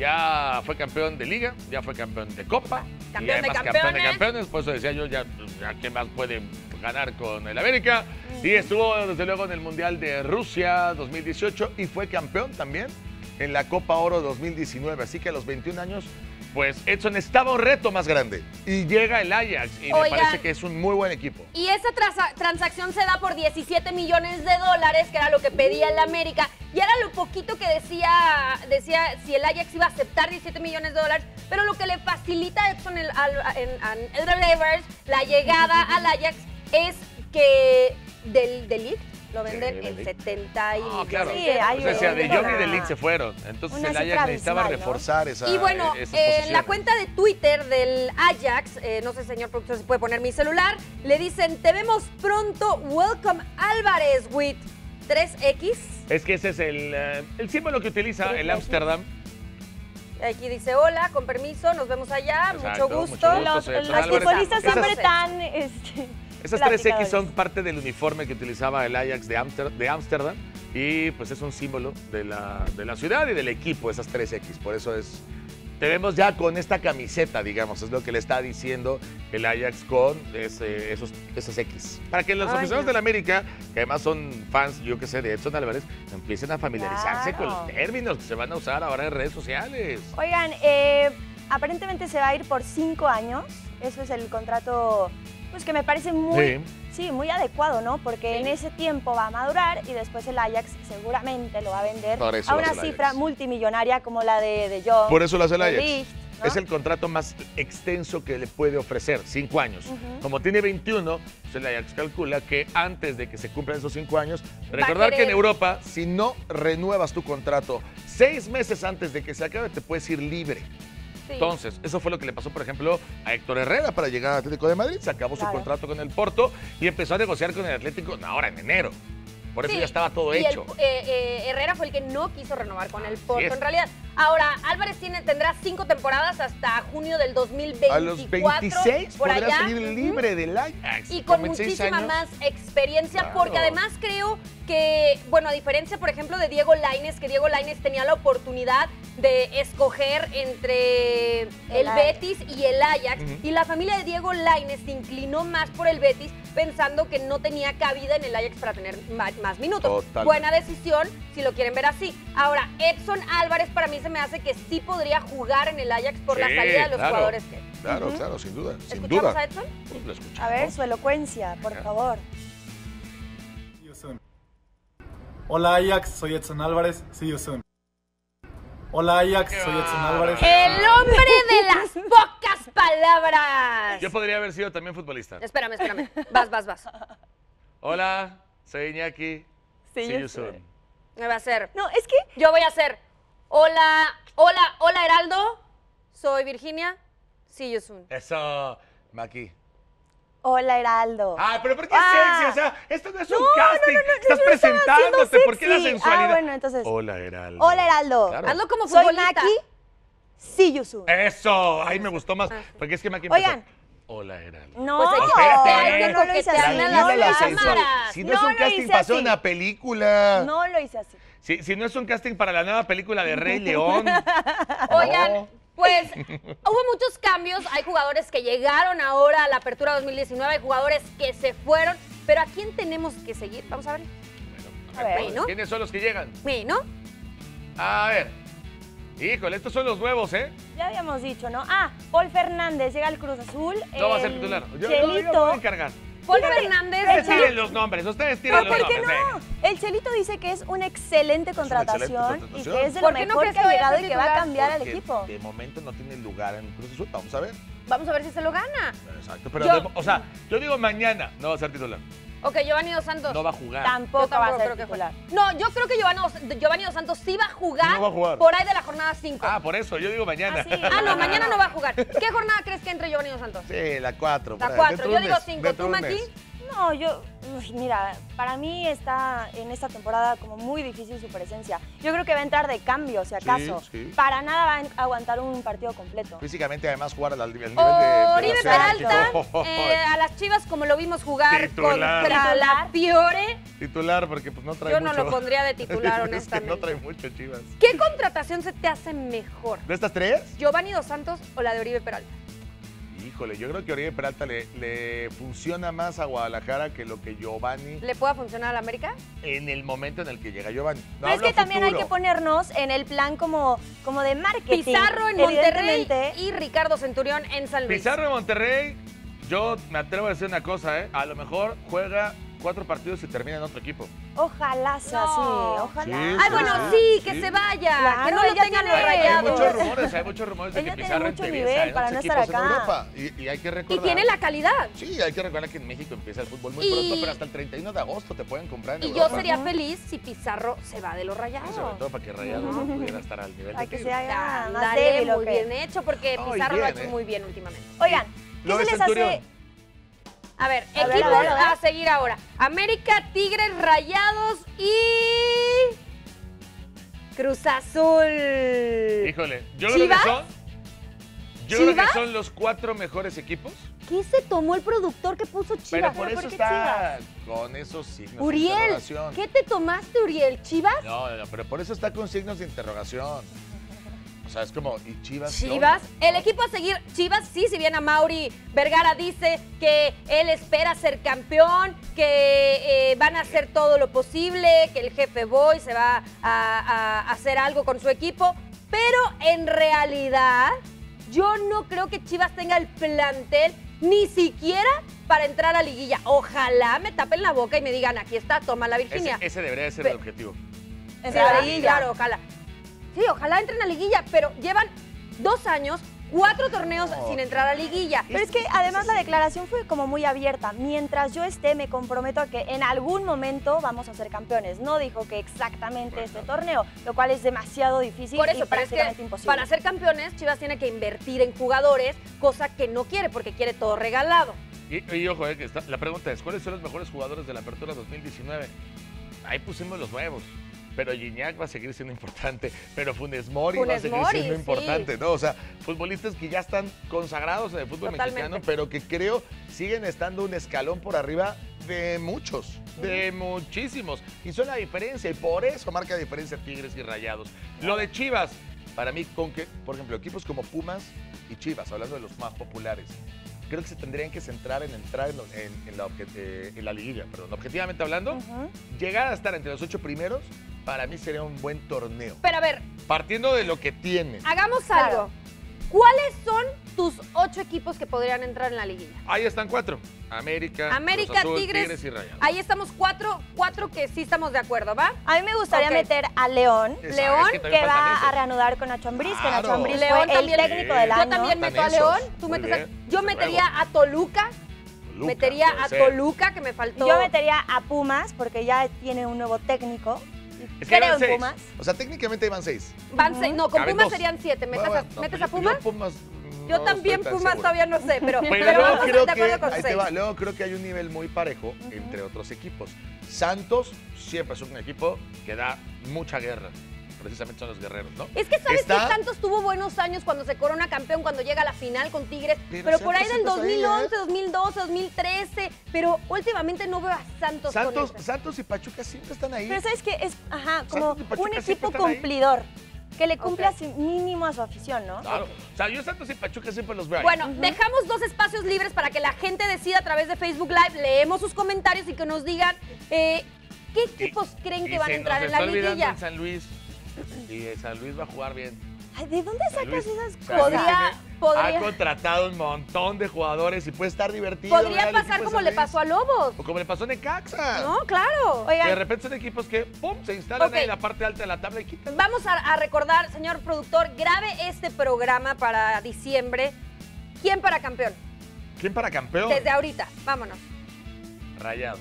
S1: Ya fue campeón de liga, ya fue campeón de copa.
S3: Campeón
S1: y
S3: de
S1: además campeón de
S3: campeones.
S1: campeones. Por eso decía yo, ya, ya qué más puede ganar con el América. Y estuvo desde luego en el Mundial de Rusia dos mil dieciocho y fue campeón también en la Copa Oro dos mil diecinueve. Así que a los veintiún años, pues Edson estaba un reto más grande. Y llega el Ajax y
S3: Oigan,
S1: me parece que es un muy buen equipo.
S3: Y esa transa- transacción se da por diecisiete millones de dólares, que era lo que pedía el América. Y era lo poquito que decía, decía si el Ajax iba a aceptar diecisiete millones de dólares. Pero lo que le facilita a Edson el, al, en, en, en, la llegada al Ajax es que del, del Ligt lo venden en setenta y
S1: Ah, claro.
S2: Sí, hay
S1: O sea, si a De Jong y
S2: una-
S1: De Ligt se fueron. Entonces
S2: una
S1: el
S2: cifra
S1: Ajax necesitaba
S2: abismal, ¿no?
S1: reforzar esa
S3: Y bueno,
S1: esas
S3: en la
S1: posiciones.
S3: cuenta de Twitter del Ajax, eh, no sé, señor productor, si puede poner mi celular, le dicen, te vemos pronto, welcome Álvarez with tres equis.
S1: Es que ese es el, eh, el símbolo que utiliza el Ámsterdam.
S3: Aquí dice, hola, con permiso, nos vemos allá,
S1: Exacto,
S3: mucho
S1: mucho
S3: gusto.
S1: gusto.
S2: Los,
S1: soy Edson
S2: los
S1: Álvarez.
S2: futbolistas
S1: Esas-
S2: siempre tan... Este,
S1: Esas tres X
S2: platicadores.
S1: son parte del uniforme que utilizaba el Ajax de Ámster- de Ámsterdam y pues es un símbolo de la, de la ciudad y del equipo, esas tres X. Por eso es, te vemos ya con esta camiseta, digamos, es lo que le está diciendo el Ajax con ese, esos, esas X. Para que los
S3: Ay,
S1: aficionados
S3: no.
S1: del América, que además son fans, yo que sé, de Edson Álvarez, empiecen a familiarizarse
S2: Claro.
S1: con los términos que se van a usar ahora en redes sociales.
S2: Oigan, eh, aparentemente se va a ir por cinco años. Eso es el contrato, pues que me parece muy,
S1: Sí.
S2: sí, muy adecuado, ¿no? Porque
S3: Sí.
S2: en ese tiempo va a madurar y después el Ajax seguramente lo va a vender
S1: Por eso
S2: a
S1: lo
S2: una
S1: hace el
S2: cifra
S1: Ajax.
S2: multimillonaria como la de De Jong.
S1: Por eso lo hace el
S2: de
S1: Ajax.
S2: Ligt, ¿no?
S1: Es el contrato más extenso que le puede ofrecer, cinco años.
S2: Ujú.
S1: Como tiene veintiuno, pues el Ajax calcula que antes de que se cumplan esos cinco años, recordar que en
S3: querer.
S1: Europa, si no renuevas tu contrato seis meses antes de que se acabe, te puedes ir libre.
S3: Sí.
S1: Entonces, eso fue lo que le pasó, por ejemplo, a Héctor Herrera para llegar al Atlético de Madrid. Se acabó su
S2: Claro.
S1: contrato con el Porto y empezó a negociar con el Atlético ahora en enero. Por eso
S3: Sí,
S1: ya estaba todo
S3: y el-
S1: hecho.
S3: eh, eh, Herrera fue el que no quiso renovar con el Porto,
S1: es.
S3: en realidad. Ahora, Álvarez tiene, tendrá cinco temporadas hasta junio del dos mil veinticuatro.
S1: A los veintiséis
S3: por
S1: podrá
S3: allá.
S1: salir
S3: Ujú.
S1: libre del Ajax.
S3: Y con
S1: veintiséis
S3: muchísima
S1: años.
S3: más experiencia,
S1: Claro.
S3: porque además creo que, bueno, a diferencia, por ejemplo, de Diego Lainez, que Diego Lainez tenía la oportunidad de escoger entre el,
S2: El Ajax.
S3: Betis y el Ajax,
S1: Ujú.
S3: y la familia de Diego Lainez se inclinó más por el Betis, pensando que no tenía cabida en el Ajax para tener ma- más minutos.
S1: Totalmente.
S3: Buena decisión, si lo quieren ver así. Ahora, Edson Álvarez para mí se me hace que sí podría jugar en el Ajax por la
S1: Sí,
S3: salida de los
S1: claro.
S3: jugadores que...
S1: Claro,
S2: Ujú.
S1: claro, sin duda. Sin
S3: ¿Escuchamos
S1: duda.
S3: a Edson?
S1: Pues lo escuchamos.
S2: A ver, su elocuencia, por
S1: Ajá.
S2: favor.
S4: See you soon. Hola Ajax, soy Edson Álvarez. See you soon. Hola Ajax, soy Edson Álvarez.
S3: El hombre de las pocas palabras.
S1: Yo podría haber sido también futbolista.
S3: Espérame, espérame. Vas, vas, vas.
S1: Hola, soy Iñaki.
S2: Sí,
S1: See
S2: yo
S1: you
S2: sé.
S1: soon.
S3: Me va a hacer.
S2: No, es que
S3: Yo voy a hacer. Hola, hola, hola Heraldo. Soy Virginia. See you soon.
S1: Eso, Maki.
S2: hola, Heraldo.
S1: Ay, pero ¿por qué
S2: Ah.
S1: sexy? O sea, esto no es
S2: No,
S1: un
S2: no,
S1: casting.
S2: no, no,
S1: Estás
S2: yo no estaba
S1: presentándote.
S2: haciendo
S1: ¿Por qué la
S2: sexy.
S1: sensualidad?
S2: Ah, bueno, entonces.
S1: Hola, Heraldo.
S2: Hola, Heraldo.
S1: Claro.
S3: Hazlo como
S2: Soy
S3: futbolista.
S2: Maki. See you soon.
S1: Eso, ahí me gustó más.
S3: Ah.
S1: Porque es que Maki empezó.
S2: Oigan.
S1: Hola, Heraldo.
S2: No,
S3: Pues hay que
S1: espérate,
S3: hay que
S1: hay que
S2: no lo hice
S3: coquetearle
S2: así.
S3: a
S1: Tranquila,
S3: las
S1: la
S2: no,
S1: sensual.
S3: cámaras.
S1: Si no, es
S2: No
S1: un
S2: lo
S1: casting,
S2: hice
S1: pasó
S2: así.
S1: una película.
S2: No lo hice así.
S1: Si, si no es un casting para la nueva película de Rey León.
S3: Oigan,
S1: No.
S3: pues hubo muchos cambios. Hay jugadores que llegaron ahora a la Apertura dos mil diecinueve, hay jugadores que se fueron. Pero ¿a quién tenemos que seguir? Vamos a ver.
S2: A ver.
S3: Bueno.
S1: ¿Quiénes son los que llegan?
S3: ¿No?
S1: A ver. Híjole, estos son los nuevos, ¿eh?
S2: Ya habíamos dicho, ¿no? Ah, Paul Fernández llega al Cruz Azul.
S1: No va a ser
S2: el
S1: titular. Yo, yo, yo
S2: Chelito.
S1: me voy a encargar.
S3: Paul
S2: Fíjate,
S3: Fernández.
S1: Ustedes
S2: Chelito-
S1: tiren los nombres, ustedes tiren
S2: Pero
S1: los
S2: ¿por qué
S1: nombres.
S2: no?
S1: venga.
S2: El Chelito dice que es una excelente contratación,
S1: excelente
S2: y
S1: contratación.
S2: que es de lo
S3: ¿Por qué no
S2: mejor
S3: crees
S2: que ha
S3: que vaya a
S2: llegado
S3: ser
S2: y que va a
S3: titular?
S2: cambiar al
S1: Porque
S2: equipo.
S1: de momento no tiene lugar en Cruz Azul. Vamos a ver.
S3: Vamos a ver si se lo gana.
S1: Exacto. Pero,
S3: Yo-
S1: de- o sea, yo digo mañana no va a ser titular.
S3: Ok, Giovanni Dos Santos.
S1: No va a jugar.
S2: Tampoco,
S3: Yo
S2: va a
S3: tampoco
S2: ser
S3: creo que
S2: titular.
S3: juegue. No, yo creo que Giovanni Dos, Giovanni Dos Santos sí va a jugar,
S1: No va a jugar.
S3: por ahí de la jornada cinco.
S1: Ah, por eso, yo digo mañana.
S2: Ah, sí.
S3: Ah, no, mañana no va a jugar. ¿Qué jornada crees que entre Giovanni Dos Santos?
S1: Sí, la cuatro.
S3: La
S1: por ahí,
S3: cuatro.
S1: dentro
S3: Yo
S1: de un
S3: digo
S1: mes,
S3: cinco.
S1: dentro
S3: ¿Tú,
S1: de un
S3: Maki?
S1: mes.
S2: No, yo, uy, mira, para mí está en esta temporada como muy difícil su presencia. Yo creo que va a entrar de cambio, si acaso.
S1: sí.
S2: Para nada va a aguantar un partido completo.
S1: Físicamente, además, jugar al al nivel de, de, de
S3: Oribe
S1: la Ciudad de
S3: Peralta,
S1: México.
S3: eh, a las Chivas como lo vimos jugar
S1: Titular.
S3: contra la Fiore.
S1: Titular, porque pues no trae
S3: Yo no
S1: mucho.
S3: lo pondría de titular,
S1: Es que
S3: honestamente.
S1: no trae mucho, Chivas.
S3: ¿Qué contratación se te hace mejor?
S1: ¿De estas tres?
S3: ¿Giovanni Dos Santos o la de Oribe Peralta?
S1: Híjole, yo creo que Oribe Peralta le, le funciona más a Guadalajara que lo que Giovanni
S3: ¿Le pueda funcionar al América?
S1: en el momento en el que llega Giovanni. No
S2: Pero es
S1: hablo
S2: que también hay
S1: futuro.
S2: que ponernos en el plan como, como de marketing.
S3: Pizarro en Monterrey
S2: Evidentemente.
S3: y Ricardo Centurión en San Luis.
S1: Pizarro de Monterrey, yo me atrevo a decir una cosa, ¿eh? A lo mejor juega cuatro partidos y termina en otro equipo.
S2: Ojalá sea
S3: No.
S2: así, ojalá.
S1: Sí,
S3: Ay,
S1: sí,
S3: bueno,
S1: sí,
S3: sí, que
S1: sí.
S3: se vaya.
S2: Claro,
S3: que no lo
S2: ella
S3: tengan
S2: tiene-
S3: los
S1: Hay, hay
S3: rayados.
S1: muchos rumores, hay muchos rumores de
S2: Ella
S1: que
S2: tiene
S1: Pizarro
S2: mucho
S1: empieza
S2: nivel
S1: en
S2: para
S1: otros
S2: no
S1: equipos
S2: estar
S1: en
S2: acá.
S1: Europa. Y, y hay que
S3: Y
S1: recordar.
S3: tiene la calidad.
S1: Sí, hay que recordar que en México empieza el fútbol muy
S3: Y-
S1: pronto, pero hasta el treinta y uno de agosto te pueden comprar en
S3: Y
S1: Europa.
S3: yo sería feliz si Pizarro se va de los
S1: Sí,
S3: rayados.
S1: sobre todo para que Rayados no pudiera estar al nivel
S2: Para
S1: de
S2: que se
S1: Tigres.
S2: haga más
S3: Ándale,
S2: débil o
S3: muy
S2: qué.
S3: bien hecho, porque
S1: Ay,
S3: Pizarro lo ha
S1: bien,
S3: hecho
S1: ¿eh?
S3: muy bien últimamente.
S2: Oigan, ¿qué
S1: Lo
S2: se
S1: de
S2: les
S1: Centurión.
S2: hace?
S3: A ver,
S2: A ver,
S3: equipos
S2: a ver, a ver.
S3: a seguir ahora. América, Tigres, Rayados y... Cruz Azul.
S1: Híjole, yo creo
S3: ¿Chivas?
S1: que son. Yo creo
S3: ¿Chivas?
S1: que son los cuatro mejores equipos.
S3: ¿Qué se tomó el productor que puso Chivas?
S1: Pero por
S2: ¿Pero
S1: eso
S2: por qué
S1: está con esos signos de
S3: Uriel,
S1: interrogación.
S3: ¿qué te tomaste, Uriel? ¿Chivas?
S1: No, no, pero por eso está con signos de interrogación. O sea, es como, ¿y Chivas? qué
S3: Chivas,
S1: onda?
S3: el equipo a seguir, Chivas, sí, si bien a Mauri Vergara dice que él espera ser campeón, que eh, van a hacer todo lo posible, que el jefe Boy se va a, a hacer algo con su equipo, pero en realidad yo no creo que Chivas tenga el plantel ni siquiera para entrar a liguilla. Ojalá me tapen la boca y me digan, aquí está, toma la Virginia.
S1: Ese, ese debería de ser
S3: Pe-
S1: el objetivo.
S2: En
S3: Sí,
S2: la
S3: sí,
S2: liguilla.
S3: claro, ojalá. Sí, ojalá entren a liguilla, pero llevan dos años, cuatro torneos
S1: No.
S3: sin entrar a liguilla.
S2: Pero es que además la declaración fue como muy abierta. Mientras yo esté, me comprometo a que en algún momento vamos a ser campeones. No dijo que exactamente este torneo, lo cual es demasiado difícil
S3: Por
S2: y
S3: eso, pero es
S2: prácticamente
S3: que
S2: imposible.
S3: para ser campeones, Chivas tiene que invertir en jugadores, cosa que no quiere porque quiere todo regalado.
S1: Y, y ojo, eh, que está- la pregunta es, ¿cuáles son los mejores jugadores de la Apertura dos mil diecinueve? Ahí pusimos los nuevos. Pero Gignac va a seguir siendo importante, pero Funes Mori va a
S3: Funes
S1: seguir
S3: Mori,
S1: siendo
S3: sí.
S1: importante, ¿no? O sea, futbolistas que ya están consagrados en el fútbol
S3: Totalmente.
S1: mexicano, pero que creo siguen estando un escalón por arriba de muchos, de muchísimos. Y son la diferencia, y por eso marca diferencia Tigres y Rayados. Lo de Chivas, para mí, con que, por ejemplo, equipos como Pumas y Chivas, hablando de los más populares, creo que se tendrían que centrar en entrar en, en- en la, obje- eh, en la liguilla, perdón. Objetivamente hablando,
S2: Ujú.
S1: llegar a estar entre los ocho primeros, para mí sería un buen torneo.
S3: Pero a ver,
S1: Partiendo de lo que tienen.
S3: hagamos
S2: Claro.
S3: algo. ¿Cuáles son tus ocho equipos que podrían entrar en la liguilla?
S1: Ahí están cuatro. América,
S3: América,
S1: Cruz Azul,
S3: Tigres,
S1: Tigres y Rayados.
S3: Ahí estamos cuatro, cuatro que sí estamos de acuerdo, ¿va?
S2: A mí me gustaría
S3: Ok.
S2: meter a León,
S1: Esa,
S3: León,
S1: es
S2: que
S1: también
S2: va
S1: faltan
S2: a
S1: esos.
S2: reanudar con Nacho Ambriz, que Nacho
S1: Claro.
S2: Ambriz
S3: León
S2: fue
S3: también.
S2: el técnico del
S1: Yo
S3: Yo
S2: año.
S3: también meto a
S1: Están
S3: León,
S1: esos.
S3: tú
S1: Muy
S3: metes a-
S1: bien,
S3: yo
S1: desde
S3: metería
S1: luego.
S3: a Toluca,
S1: Toluca,
S3: metería
S1: puede
S3: a
S1: ser.
S3: Toluca, que me faltó.
S2: Yo metería a Pumas, porque ya tiene un nuevo técnico.
S1: Es que
S2: Creo
S1: iban
S2: en
S1: seis.
S2: Pumas.
S1: O sea, técnicamente iban seis.
S3: Van seis- no, con
S1: Caben
S3: Pumas
S1: dos.
S3: serían siete. ¿Metes,
S1: Bueno,
S3: a,
S1: bueno,
S3: ¿metes
S1: yo-
S3: a Pumas?
S1: Yo, Pumas
S3: Yo
S1: no
S3: también
S1: estoy tan
S3: Pumas
S1: seguro.
S3: todavía no sé, pero,
S1: Pero,
S3: pero
S1: luego
S3: vamos a
S1: creo
S3: estar de
S1: que,
S3: acuerdo con
S1: ahí te
S3: seis.
S1: va, luego creo que hay un nivel muy parejo entre otros equipos. Santos siempre es un equipo que da mucha guerra. Precisamente son los guerreros, ¿no?
S3: Es que sabes
S1: Está-
S3: que Santos tuvo buenos años cuando se corona campeón, cuando llega a la final con Tigres,
S1: Pero
S3: pero, por ahí
S1: siempre
S3: del
S1: estás ahí,
S3: dos mil once,
S1: ¿eh?
S3: dos mil doce, dos mil trece, pero últimamente no veo a Santos,
S1: Santos,
S3: con ese.
S1: Santos y Pachuca siempre están ahí.
S2: Pero ¿sabes qué? Es ajá, como
S1: Santos y Pachuca
S2: un
S1: siempre
S2: equipo
S1: están ahí.
S2: cumplidor, que le cumple
S3: Ok.
S2: así mínimo a su afición, ¿no?
S1: Claro. O sea, yo Santos y Pachuca siempre los veo ahí.
S3: Bueno, dejamos dos espacios libres para que la gente decida a través de Facebook Live, leemos sus comentarios y que nos digan eh, qué equipos creen
S1: Y
S3: que van a
S1: se
S3: entrar
S1: nos
S3: en la
S1: está olvidando
S3: liguilla.
S1: el San Luis. Y el San Luis va a jugar bien.
S2: Ay, ¿de dónde
S1: San
S2: sacas
S1: Luis-
S2: esas
S1: San
S2: cosas?
S1: Luis
S3: Podría-
S1: tiene-
S3: podría-
S1: Ha contratado un montón de jugadores y puede estar divertido. ver
S3: Podría
S1: al
S3: pasar
S1: equipo de
S3: como
S1: San
S3: le
S1: Luis.
S3: pasó a Lobos.
S1: O como le pasó a Necaxa.
S3: No, claro.
S1: Que de
S2: Oigan,
S1: repente son equipos que, pum, se instalan
S3: Ok.
S1: ahí en la parte alta de la tabla y quitan.
S3: Vamos a, a recordar, señor productor, grabe este programa para diciembre. ¿Quién para campeón?
S1: ¿Quién para campeón?
S3: Desde ahorita, vámonos.
S1: Rayados.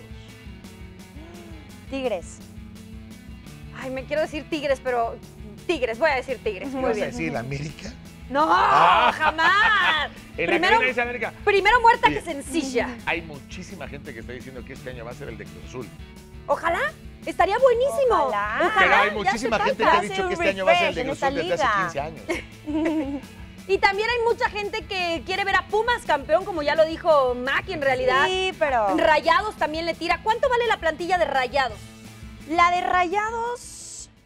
S2: Tigres.
S3: Ay, me quiero decir Tigres, pero Tigres, voy a decir Tigres. Muy
S1: ¿Vas a
S3: bien.
S1: decir el América?
S3: No,
S1: Ah.
S3: jamás.
S1: En la
S3: Primero,
S1: cabina dice América.
S3: primero muerta
S1: Oye.
S3: que sencilla.
S1: Hay muchísima gente que está diciendo que este año va a ser el de Cruz Azul.
S3: Ojalá. Estaría buenísimo.
S2: Ojalá.
S1: Pero hay
S2: ya
S1: muchísima
S2: hace
S1: gente que
S2: falta
S1: ha dicho
S2: hacer
S1: que
S2: un
S1: este año va a ser el de
S2: refresh
S1: Cruz
S2: en
S1: Azul
S2: esta
S1: desde hace
S2: liga.
S1: quince años.
S3: Y también hay mucha gente que quiere ver a Pumas campeón, como ya lo dijo Maki en realidad.
S2: Sí, pero
S3: Rayados también le tira. ¿Cuánto vale la plantilla de Rayados?
S2: la de Rayados,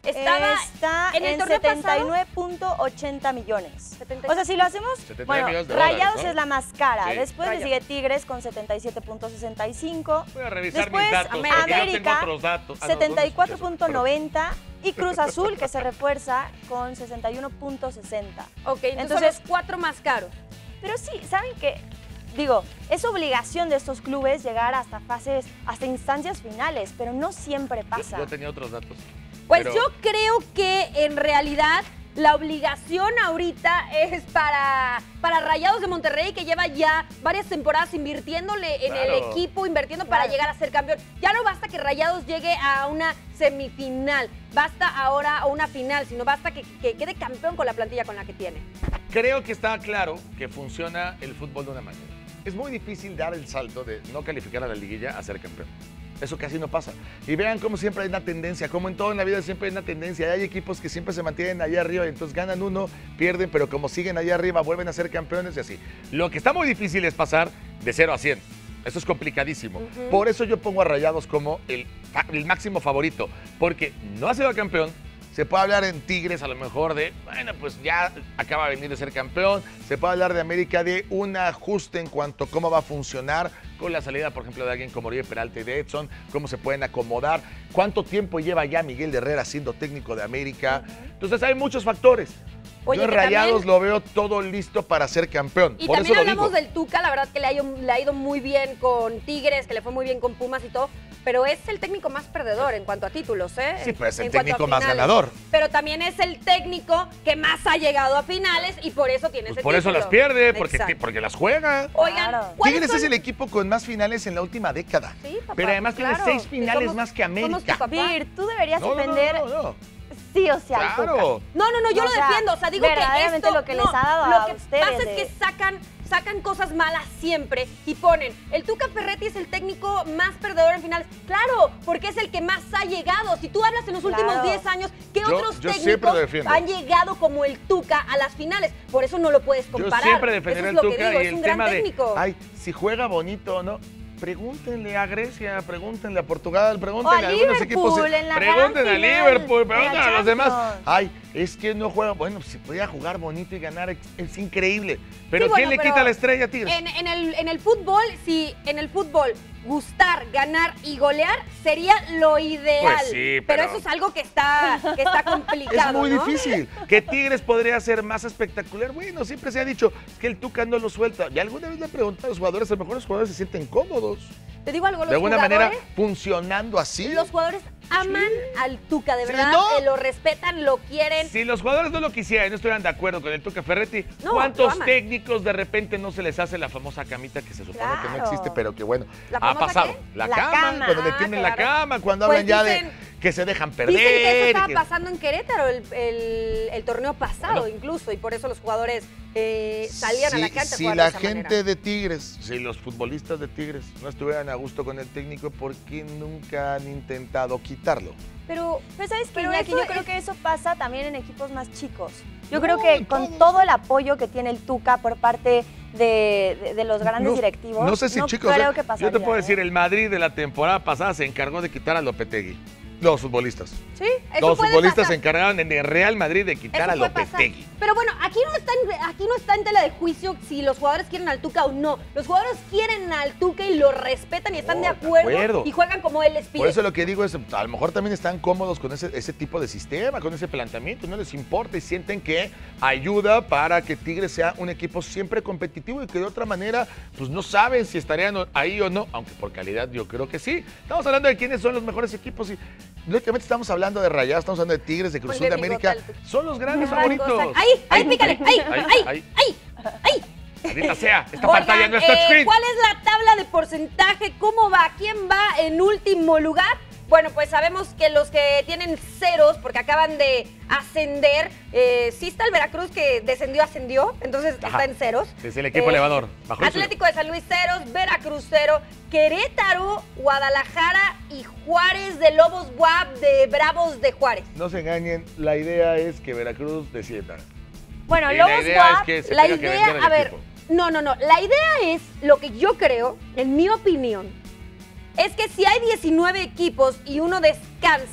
S3: Estaba
S2: Está
S3: en el
S2: en
S3: torneo
S2: setenta y nueve punto ochenta millones.
S3: setenta
S2: O sea, si lo hacemos,
S1: setenta y nueve
S2: bueno,
S1: millones de dólares,
S2: Rayados
S1: ¿no?
S2: es la más cara.
S1: Sí.
S2: Después le
S3: Rayados.
S2: sigue Tigres con setenta y siete punto sesenta y cinco.
S1: Voy a revisar
S2: Después,
S1: mis datos,
S3: América.
S1: porque yo tengo
S2: América,
S1: otros datos. Ah, no,
S2: setenta y cuatro
S1: ¿dónde
S2: punto
S1: escuchas?
S2: noventa y Cruz Azul, que se refuerza con sesenta y uno punto sesenta.
S3: Ok, entonces,
S2: Entonces-
S3: son los cuatro más caros.
S2: Pero sí, ¿saben qué? Digo, es obligación de estos clubes llegar hasta fases, hasta instancias finales, pero no siempre pasa.
S1: Yo, yo tenía otros datos.
S3: Pues
S1: Pero-
S3: yo creo que en realidad la obligación ahorita es para, para Rayados de Monterrey, que lleva ya varias temporadas invirtiéndole en
S1: Claro.
S3: el equipo, invirtiendo para
S2: Claro.
S3: llegar a ser campeón. Ya no basta que Rayados llegue a una semifinal, basta ahora a una final, sino basta que, que quede campeón con la plantilla con la que tiene.
S1: Creo que está claro que funciona el fútbol de una manera. Es muy difícil dar el salto de no calificar a la liguilla a ser campeón. Eso casi no pasa. Y vean cómo siempre hay una tendencia, como en todo en la vida siempre hay una tendencia. Hay equipos que siempre se mantienen allá arriba y entonces ganan uno, pierden, pero como siguen allá arriba vuelven a ser campeones y así. Lo que está muy difícil es pasar de cero a cien. Eso es complicadísimo.
S3: Ujú.
S1: Por eso yo pongo a Rayados como el, fa- el máximo favorito, porque no ha sido campeón. Se puede hablar en Tigres a lo mejor de, bueno, pues ya acaba de venir de ser campeón. Se puede hablar de América de un ajuste en cuanto a cómo va a funcionar con la salida, por ejemplo, de alguien como Oribe Peralta y de Edson, cómo se pueden acomodar, cuánto tiempo lleva ya Miguel Herrera siendo técnico de América. Entonces hay muchos factores.
S3: Oye,
S1: Yo en
S3: que
S1: Rayados
S3: también-
S1: lo veo todo listo para ser campeón.
S3: Y
S1: Por
S3: también
S1: eso lo
S3: hablamos
S1: digo.
S3: del Tuca, la verdad que le ha, ido, le ha ido muy bien con Tigres, que le fue muy bien con Pumas y todo, pero es el técnico más perdedor en cuanto a títulos, ¿eh?
S1: Sí, pero es el
S3: En cuanto a
S1: técnico más
S3: finales.
S1: ganador.
S3: Pero también es el técnico que más ha llegado a finales y por eso tiene
S1: Pues
S3: ese
S1: por eso
S3: título.
S1: las pierde, porque,
S3: Exacto.
S1: porque las juega.
S3: Oigan,
S2: Claro.
S3: ¿cuáles
S1: Tigres
S3: son-
S1: es el equipo con más finales en la última década.
S3: Sí, papá,
S1: pero además
S3: pues
S1: tiene
S3: claro.
S1: seis
S3: Sí,
S1: finales
S3: somos-
S1: más que
S3: somos tu
S1: América.
S3: papá.
S2: Vir, tú deberías
S1: No, no, no,
S2: defender
S1: no, no.
S2: sí o sí al Tuca.
S1: Claro.
S3: No, no, no, yo
S2: O
S3: lo
S2: sea,
S3: defiendo. O sea, digo que
S2: verdaderamente
S3: esto,
S2: lo que
S3: no,
S2: les ha dado
S3: lo
S2: a
S3: que
S2: ustedes
S3: pasa
S2: de-
S3: es que sacan, sacan cosas malas siempre y ponen, el Tuca Ferretti es el técnico más perdedor en finales. Claro, porque es el que más ha llegado. Si tú hablas en los últimos
S2: Claro.
S3: diez años, ¿qué
S1: Yo-
S3: otros
S1: yo siempre
S3: técnicos
S1: lo defiendo.
S3: han llegado como el Tuca a las finales? Por eso no lo puedes comparar.
S1: Yo siempre defenderé
S3: Eso
S1: al
S3: es lo que
S1: Tuca
S3: digo,
S1: y
S3: es un
S1: el
S3: gran
S1: tema de,
S3: técnico.
S1: ay, si juega bonito o no. Pregúntenle a Grecia, pregúntenle a Portugal, pregúntenle
S2: O a
S1: a algunos
S2: Liverpool
S1: equipos.
S2: en la
S1: Pregúntenle
S2: gran
S1: a
S2: final
S1: Liverpool,
S2: de la
S1: pregúntenle a los demás.
S2: Champions.
S1: Ay, es que no juega. Bueno, si podía jugar bonito y ganar, es, es increíble. Pero
S3: Sí,
S1: ¿quién
S3: bueno,
S1: le
S3: pero
S1: quita la estrella a Tigres?
S3: En, en el, en el fútbol, si en el fútbol gustar, ganar y golear sería lo ideal.
S1: Pues sí,
S3: pero...
S1: pero-
S3: eso es algo que está, que está complicado.
S1: Es muy
S3: ¿no?
S1: difícil. Que Tigres podría ser más espectacular. Bueno, siempre se ha dicho que el Tuca no lo suelta. Y alguna vez le he preguntado a los jugadores, a lo mejor los jugadores se sienten cómodos.
S3: Te digo algo, los
S1: De alguna
S3: jugadores,
S1: manera, funcionando así.
S3: los jugadores aman al Tuca, de
S1: Sí,
S3: verdad,
S1: ¿no?
S3: eh, lo respetan, lo quieren.
S1: Si los jugadores no lo quisieran y no estuvieran de acuerdo con el Tuca Ferretti,
S3: No, lo
S1: ¿cuántos
S3: aman.
S1: técnicos de repente no se les hace la famosa camita que se supone que no
S2: Claro.
S1: existe, pero que bueno,
S3: ¿La
S1: ha
S3: famosa
S1: pasado?
S3: qué?
S1: La,
S2: La
S1: cama,
S2: cama.
S1: cuando le
S3: Ah,
S1: tienen la
S3: claro.
S1: cama, cuando
S3: Pues
S1: hablan ya
S3: dicen-
S1: de que se dejan perder.
S3: Dicen que eso estaba
S1: que-
S3: pasando en Querétaro el, el- el torneo pasado,
S1: Bueno.
S3: incluso, y por eso los jugadores eh, salían a la
S1: Si-
S3: cancha. a
S1: Si
S3: jugar
S1: la
S3: de esa
S1: gente
S3: manera.
S1: de Tigres, si los futbolistas de Tigres no estuvieran a gusto con el técnico, ¿por qué nunca han intentado quitarlo?
S3: Pero,
S2: Pero ¿sabes qué,
S3: Pero
S2: Iñaki?
S3: eso
S2: Yo creo
S3: es-
S2: que eso pasa también en equipos más chicos. Yo
S1: No,
S2: creo que
S1: en
S2: con
S1: todos.
S2: todo el apoyo que tiene el Tuca por parte de, de- de los grandes
S1: No-
S2: directivos,
S1: No sé si chicos,
S2: creo
S1: ¿eh?
S2: que pasaría.
S1: Yo te puedo
S2: ¿eh?
S1: decir, el Madrid de la temporada pasada se encargó de quitar a Lopetegui. Los futbolistas.
S3: sí, eso
S1: Los
S3: puede
S1: futbolistas
S3: pasar.
S1: se encargaron en el Real Madrid de quitar
S3: Eso
S1: a
S3: puede pasar.
S1: Lopetegui.
S3: Pero bueno, aquí no, está en, aquí no está en tela de juicio si los jugadores quieren al Tuca o no. Los jugadores quieren al Tuca y lo respetan y están
S1: Oh,
S3: de
S1: de
S3: acuerdo,
S1: acuerdo.
S3: y juegan como él les pide.
S1: Por eso lo que digo es, a lo mejor también están cómodos con ese, ese tipo de sistema, con ese planteamiento, no les importa y sienten que ayuda para que Tigres sea un equipo siempre competitivo y que de otra manera, pues no saben si estarían ahí o no, aunque por calidad yo creo que sí. Estamos hablando de quiénes son los mejores equipos y lógicamente estamos hablando de Rayados, estamos hablando de Tigres, de Cruz Azul,
S3: Ponle
S1: de América,
S3: bigote al-
S1: son los grandes
S3: Gran
S1: favoritos.
S3: cosa. Ahí, ahí, pícale, ahí, ahí, ahí, ahí, ahí.
S1: Maldita sea, esta
S3: Oigan,
S1: pantalla no es
S3: eh,
S1: touchscreen.
S3: ¿cuál es la tabla de porcentaje? ¿Cómo va? ¿Quién va en último lugar? Bueno, pues sabemos que los que tienen ceros, porque acaban de ascender, eh, sí está el Veracruz que descendió, ascendió, entonces
S1: Ajá.
S3: está en ceros.
S1: Es el equipo
S3: Eh,
S1: elevador. Bajo el suyo.
S3: Atlético de San Luis ceros, Veracruz cero, Querétaro, Guadalajara y Juárez de Lobos W A P de Bravos de Juárez.
S1: No se engañen, la idea es que Veracruz descienda.
S2: Bueno,
S1: Y la
S2: Lobos
S1: idea es
S2: W A P,
S1: que se
S3: La
S1: tenga que
S3: idea,
S1: vender el
S3: a ver,
S1: equipo.
S3: no, no, no, la idea es, lo que yo creo, en mi opinión, es que si hay diecinueve equipos y uno descansa,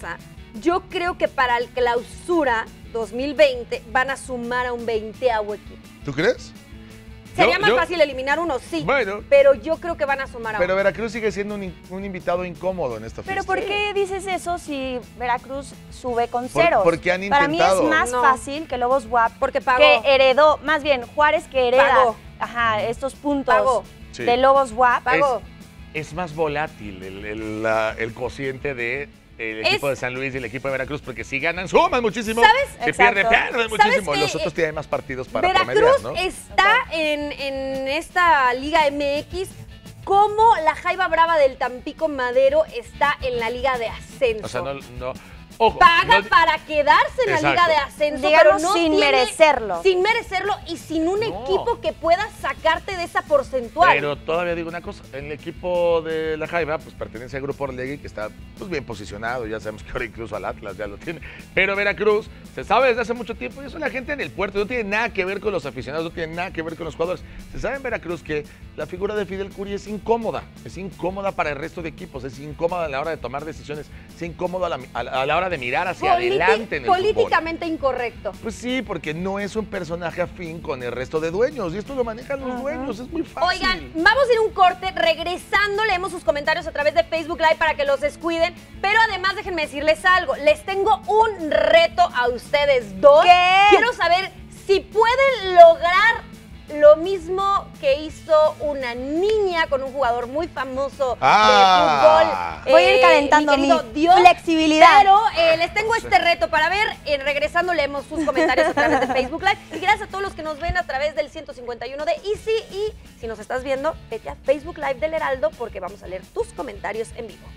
S3: Yo creo que para el clausura dos mil veinte van a sumar a un veinteavo equipo.
S1: ¿Tú crees?
S3: Sería
S1: Yo-
S3: más
S1: yo-
S3: fácil eliminar uno, sí.
S1: Bueno.
S3: Pero yo creo que van a sumar a
S1: Pero
S3: uno.
S1: Veracruz sigue siendo un, in- un invitado incómodo en esta
S2: Pero
S1: fiesta.
S2: ¿por qué dices eso si Veracruz sube con
S1: Por-
S2: ceros?
S1: porque han
S2: Para mí
S1: intentado.
S2: es más
S3: No.
S2: fácil que Lobos W A P,
S3: Porque pagó.
S2: que heredó, más bien Juárez que hereda
S3: Pagó.
S2: ajá, estos puntos
S3: Pagó.
S1: Sí.
S2: de Lobos W A P.
S3: Pagó.
S1: Es más volátil el, el, la- el cociente de el
S3: Es-
S1: equipo de San Luis y el equipo de Veracruz, porque si ganan, suman muchísimo.
S3: ¿Sabes?
S1: Si
S2: Exacto.
S1: pierden, pierden
S3: ¿Sabes
S1: muchísimo.
S3: qué?
S1: Los otros tienen más partidos para
S3: Veracruz
S1: promediar, ¿no?
S3: está en, en esta Liga M X como la Jaiba Brava del Tampico Madero está en la Liga de Ascenso.
S1: O sea, no, no. Ojo.
S3: Paga
S1: no-
S3: para quedarse en la
S1: Exacto.
S3: Liga de Ascenso,
S2: Digamos,
S3: pero no
S2: sin
S3: tiene-
S2: merecerlo.
S3: Sin merecerlo y sin un
S1: No.
S3: equipo que pueda sacarte de esa porcentual.
S1: Pero todavía digo una cosa, el equipo de la Jaiba pues pertenece al Grupo Orlegui, que está pues bien posicionado, ya sabemos que ahora incluso al Atlas ya lo tiene, pero Veracruz se sabe desde hace mucho tiempo y eso la gente en el puerto, no tiene nada que ver con los aficionados, no tiene nada que ver con los jugadores. Se sabe en Veracruz que la figura de Fidel Curi es incómoda, es incómoda para el resto de equipos, es incómoda a la hora de tomar decisiones, es incómoda a la, a la- a la hora de mirar hacia
S3: Politi-
S1: adelante en el fútbol.
S3: políticamente incorrecto.
S1: Pues sí, porque no es un personaje afín con el resto de dueños y esto lo manejan los dueños, es muy fácil.
S3: Oigan, vamos a ir a un corte, regresando leemos sus comentarios a través de Facebook Live para que los descuiden, pero además déjenme decirles algo, les tengo un reto a ustedes dos.
S2: ¿Qué?
S3: Quiero saber si pueden lograr lo mismo que hizo una niña con un jugador muy famoso
S1: Ah.
S3: de fútbol.
S2: Voy a ir
S3: eh,
S2: calentando
S3: mi querido
S2: mi
S3: Dios.
S2: flexibilidad.
S3: Pero eh, les tengo este reto para ver. Eh, regresando leemos sus comentarios a través de Facebook Live. Y gracias a todos los que nos ven a través del ciento cincuenta y uno de Easy. Y si nos estás viendo, vete a Facebook Live del Heraldo porque vamos a leer tus comentarios en vivo.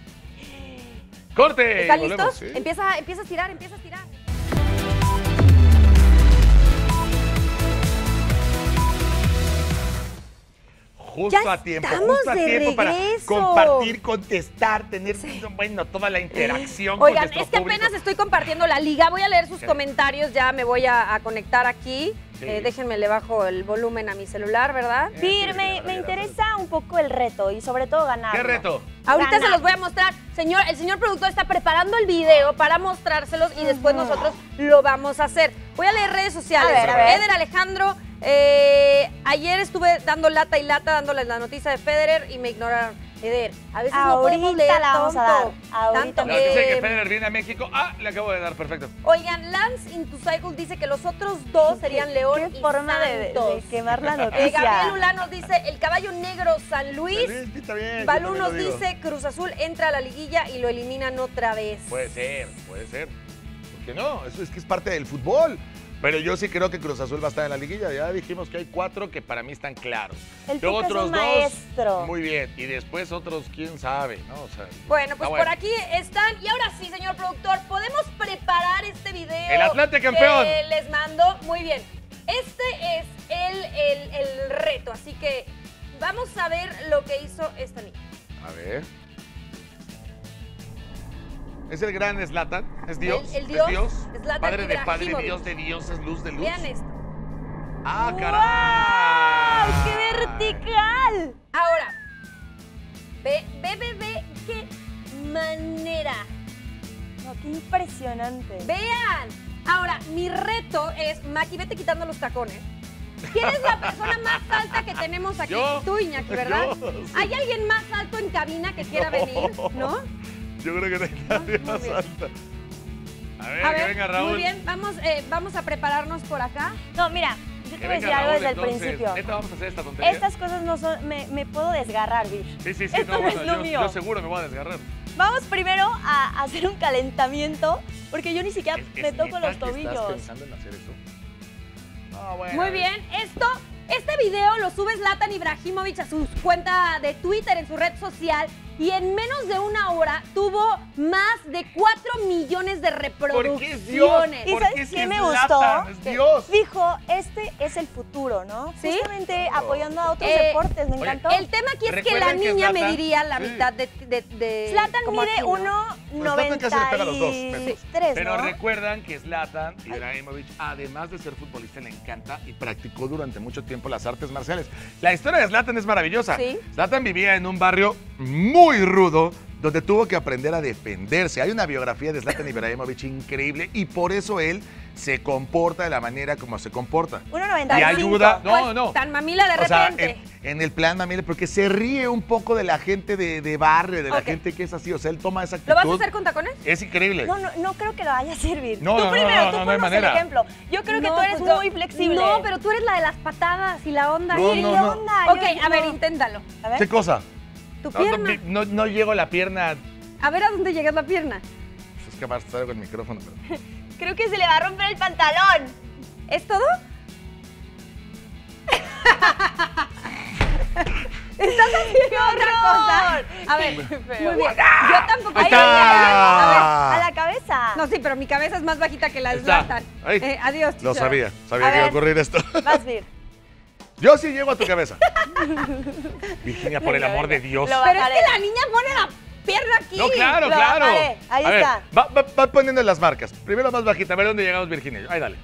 S1: ¡Corte!
S3: ¿Están
S1: Volvemos,
S3: listos?
S1: ¿sí?
S3: Empieza, empieza a tirar, empieza a tirar.
S1: Justo
S3: Ya
S1: a tiempo,
S3: estamos
S1: justo a
S3: de
S1: tiempo para
S3: regreso.
S1: compartir, contestar, tener bueno, toda la interacción con
S3: Oigan,
S1: nuestro
S3: es que
S1: público.
S3: apenas estoy compartiendo la liga. Voy a leer sus
S1: Sí.
S3: comentarios, ya me voy a, a conectar aquí.
S1: Sí.
S3: Eh, déjenme, le bajo el volumen a mi celular, ¿verdad?
S1: Eh,
S2: Sí,
S1: sí,
S2: me,
S1: ya,
S2: me
S1: ya,
S2: interesa un poco el reto y sobre todo ganar.
S1: ¿Qué reto?
S3: Ahorita
S2: Ganar.
S3: se los voy a mostrar. Señor, el señor productor está preparando el video para mostrárselos y después
S2: Ujú.
S3: nosotros lo vamos a hacer. Voy a leer redes sociales.
S2: A ver, a ver.
S3: Eder Alejandro, eh, ayer estuve dando lata y lata, dándoles la noticia de Federer y me ignoraron. Eder, a veces no podemos
S2: Ahorita
S3: leer
S2: la vamos a
S3: tonto.
S2: dar, ahorita
S3: Tanto,
S1: No, que sé que
S3: eh,
S1: Federer viene a México. Ah, le acabo de dar, perfecto.
S3: Oigan, Lance Into Cycle dice que los otros dos serían León
S2: Qué
S3: y
S2: forma de, de
S3: Santos.
S2: quemar la
S3: Eh,
S2: noticia.
S3: Gabriel Ulán nos dice el caballo negro San Luis.
S1: Sí, está bien, yo
S3: Balú
S1: también
S3: nos
S1: lo digo.
S3: dice Cruz Azul entra a la liguilla y lo eliminan otra vez.
S1: Puede ser, puede ser. ¿Por qué no? Eso es que es parte del fútbol. Pero yo sí creo que Cruz Azul va a estar en la liguilla. Ya dijimos que hay cuatro que para mí están claros.
S2: El
S1: Luego
S2: Tuca es
S1: otros
S2: un
S1: dos,
S2: maestro.
S1: muy bien. Y después otros, quién sabe, ¿no? O sea,
S3: Bueno, pues
S1: está
S3: por aquí están. Y ahora sí, señor productor, podemos preparar este video.
S1: El Atlante campeón.
S3: Que les mando. Muy bien. Este es el, el, el reto. Así que vamos a ver lo que hizo esta niña.
S1: A ver. Es el gran Zlatan, es Dios.
S3: El- el
S1: es
S3: Dios,
S1: Dios.
S3: Zlatan
S1: Padre de padre,
S3: Ibrahimovic.
S1: Dios de Dios, es luz de luz.
S3: Vean esto.
S1: ¡Ah,
S2: ¡Wow!
S1: caray!
S2: ¡Qué vertical!
S3: Ahora, ve, ve, ve, ve qué manera.
S2: No, qué impresionante.
S3: Vean. Ahora, mi reto es, Maki, vete quitando los tacones. ¿Quién es la persona más alta que tenemos aquí?
S1: Yo.
S3: Tú, Iñaki, ¿verdad?
S1: Yo, sí.
S3: ¿Hay alguien más alto en cabina que quiera venir? ¿No?
S1: Yo creo que no hay nadie
S3: Muy
S1: más
S3: bien.
S1: alta. A ver,
S3: A
S1: que
S3: ver,
S1: venga Raúl.
S3: muy bien, vamos, eh, vamos a prepararnos por acá.
S2: No, mira, yo
S1: Que
S2: te voy a
S1: venga
S2: decir algo
S1: Raúl,
S2: desde el
S1: entonces.
S2: principio.
S1: ¿Neta vamos a hacer esta tontería?
S2: Estas cosas no son. Me, me puedo desgarrar, Vir.
S1: Sí, sí, sí.
S2: Esto no
S1: bueno,
S2: es lo
S1: yo,
S2: mío.
S1: yo seguro me voy a desgarrar.
S2: Vamos primero a hacer un calentamiento, porque yo ni siquiera
S1: ¿Es-
S2: me
S1: es
S2: toco
S1: neta
S2: los
S1: que ¿Estás
S2: tobillos.
S1: pensando en hacer eso? No, bueno.
S3: Muy bien, esto, este video lo sube Zlatan Ibrahimovic a su cuenta de Twitter, en su red social, y en menos de una hora tuvo más de cuatro millones de
S1: Porque es Dios.
S3: reproducciones.
S2: ¿Y
S1: Porque
S2: sabes
S1: es
S2: qué
S1: que
S2: me
S1: es
S2: gustó?
S1: Zlatan, es Dios.
S2: Dijo, este es el futuro, ¿no?
S3: ¿Sí?
S2: Justamente apoyando a otros
S3: Eh,
S2: deportes, me
S1: oye,
S2: encantó.
S3: El tema aquí es que la
S1: Recuerden que
S3: niña
S1: Zlatan-
S3: mediría la
S1: sí.
S3: mitad de... de, de
S2: Zlatan
S3: como
S2: mide
S3: aquí, ¿no?
S2: uno
S1: Pues Zlatan casi le pega a los dos
S2: noventa y
S1: metros.
S2: tres,
S1: Pero
S2: ¿no?
S1: recuerdan que Zlatan Ibrahimovic, además de ser futbolista, le encanta y practicó durante mucho tiempo las artes marciales. La historia de Zlatan es maravillosa.
S3: Sí.
S1: Zlatan vivía en un barrio muy rudo, donde tuvo que aprender a defenderse. Hay una biografía de Zlatan Ibrahimovic increíble y por eso él se comporta de la manera como se comporta.
S2: uno noventa y
S1: Y
S2: cinco.
S1: ayuda, no,
S3: Pues,
S1: no.
S3: tan mamila de
S1: O sea,
S3: repente.
S1: en, en el plan mamila, porque se ríe un poco de la gente de, de barrio, de la
S3: Ok.
S1: gente que es así. O sea, él toma esa
S3: ¿Lo
S1: actitud.
S3: vas a hacer con tacones?
S1: Es increíble.
S2: No, no, no creo que lo vaya a servir.
S1: No,
S2: tú
S1: no, no,
S2: primero,
S1: no,
S2: tú
S1: no, no hay
S2: ponnos el
S1: manera.
S2: ejemplo. Yo creo que
S3: No,
S2: tú eres
S3: pues yo-
S2: muy flexible.
S3: No, pero tú eres la de las patadas y la onda.
S1: No,
S3: ¿Qué
S1: no, no.
S2: onda?
S3: Ok,
S2: Yo-
S3: a ver,
S2: no.
S3: inténtalo.
S2: A ver.
S1: ¿Qué cosa?
S3: Tu
S1: No,
S3: pierna.
S1: no, no, no llego a la pierna.
S3: A ver a dónde llegas la pierna.
S1: Es que más traigo el micrófono. Pero...
S2: Creo que se le va a romper el pantalón.
S3: ¿Es todo? ¿Estás haciendo otra cosa? A ver, muy bien. Yo tampoco.
S1: Ahí
S3: Ay,
S1: está.
S3: A ver,
S2: A la cabeza.
S3: no, sí, pero mi cabeza es más bajita que la de
S1: Está.
S3: Zlatan.
S1: Ahí.
S3: Eh, adiós,
S1: Lo
S3: Chicharo.
S1: sabía. Sabía
S2: A
S1: que iba a
S2: ver.
S1: ocurrir esto.
S2: Vas, Vir.
S1: Yo sí llego a tu cabeza. Virginia, por el
S2: Venga,
S1: amor
S2: venga.
S1: de Dios.
S2: Lo
S3: Pero es
S2: bajaré.
S3: que la niña pone la pierna aquí.
S1: No, claro,
S2: Lo
S1: claro.
S2: bajaré. Ahí
S1: a ver,
S2: está.
S1: Va, va, va poniendo las marcas. Primero más bajita. A ver dónde llegamos, Virginia. Ahí, dale.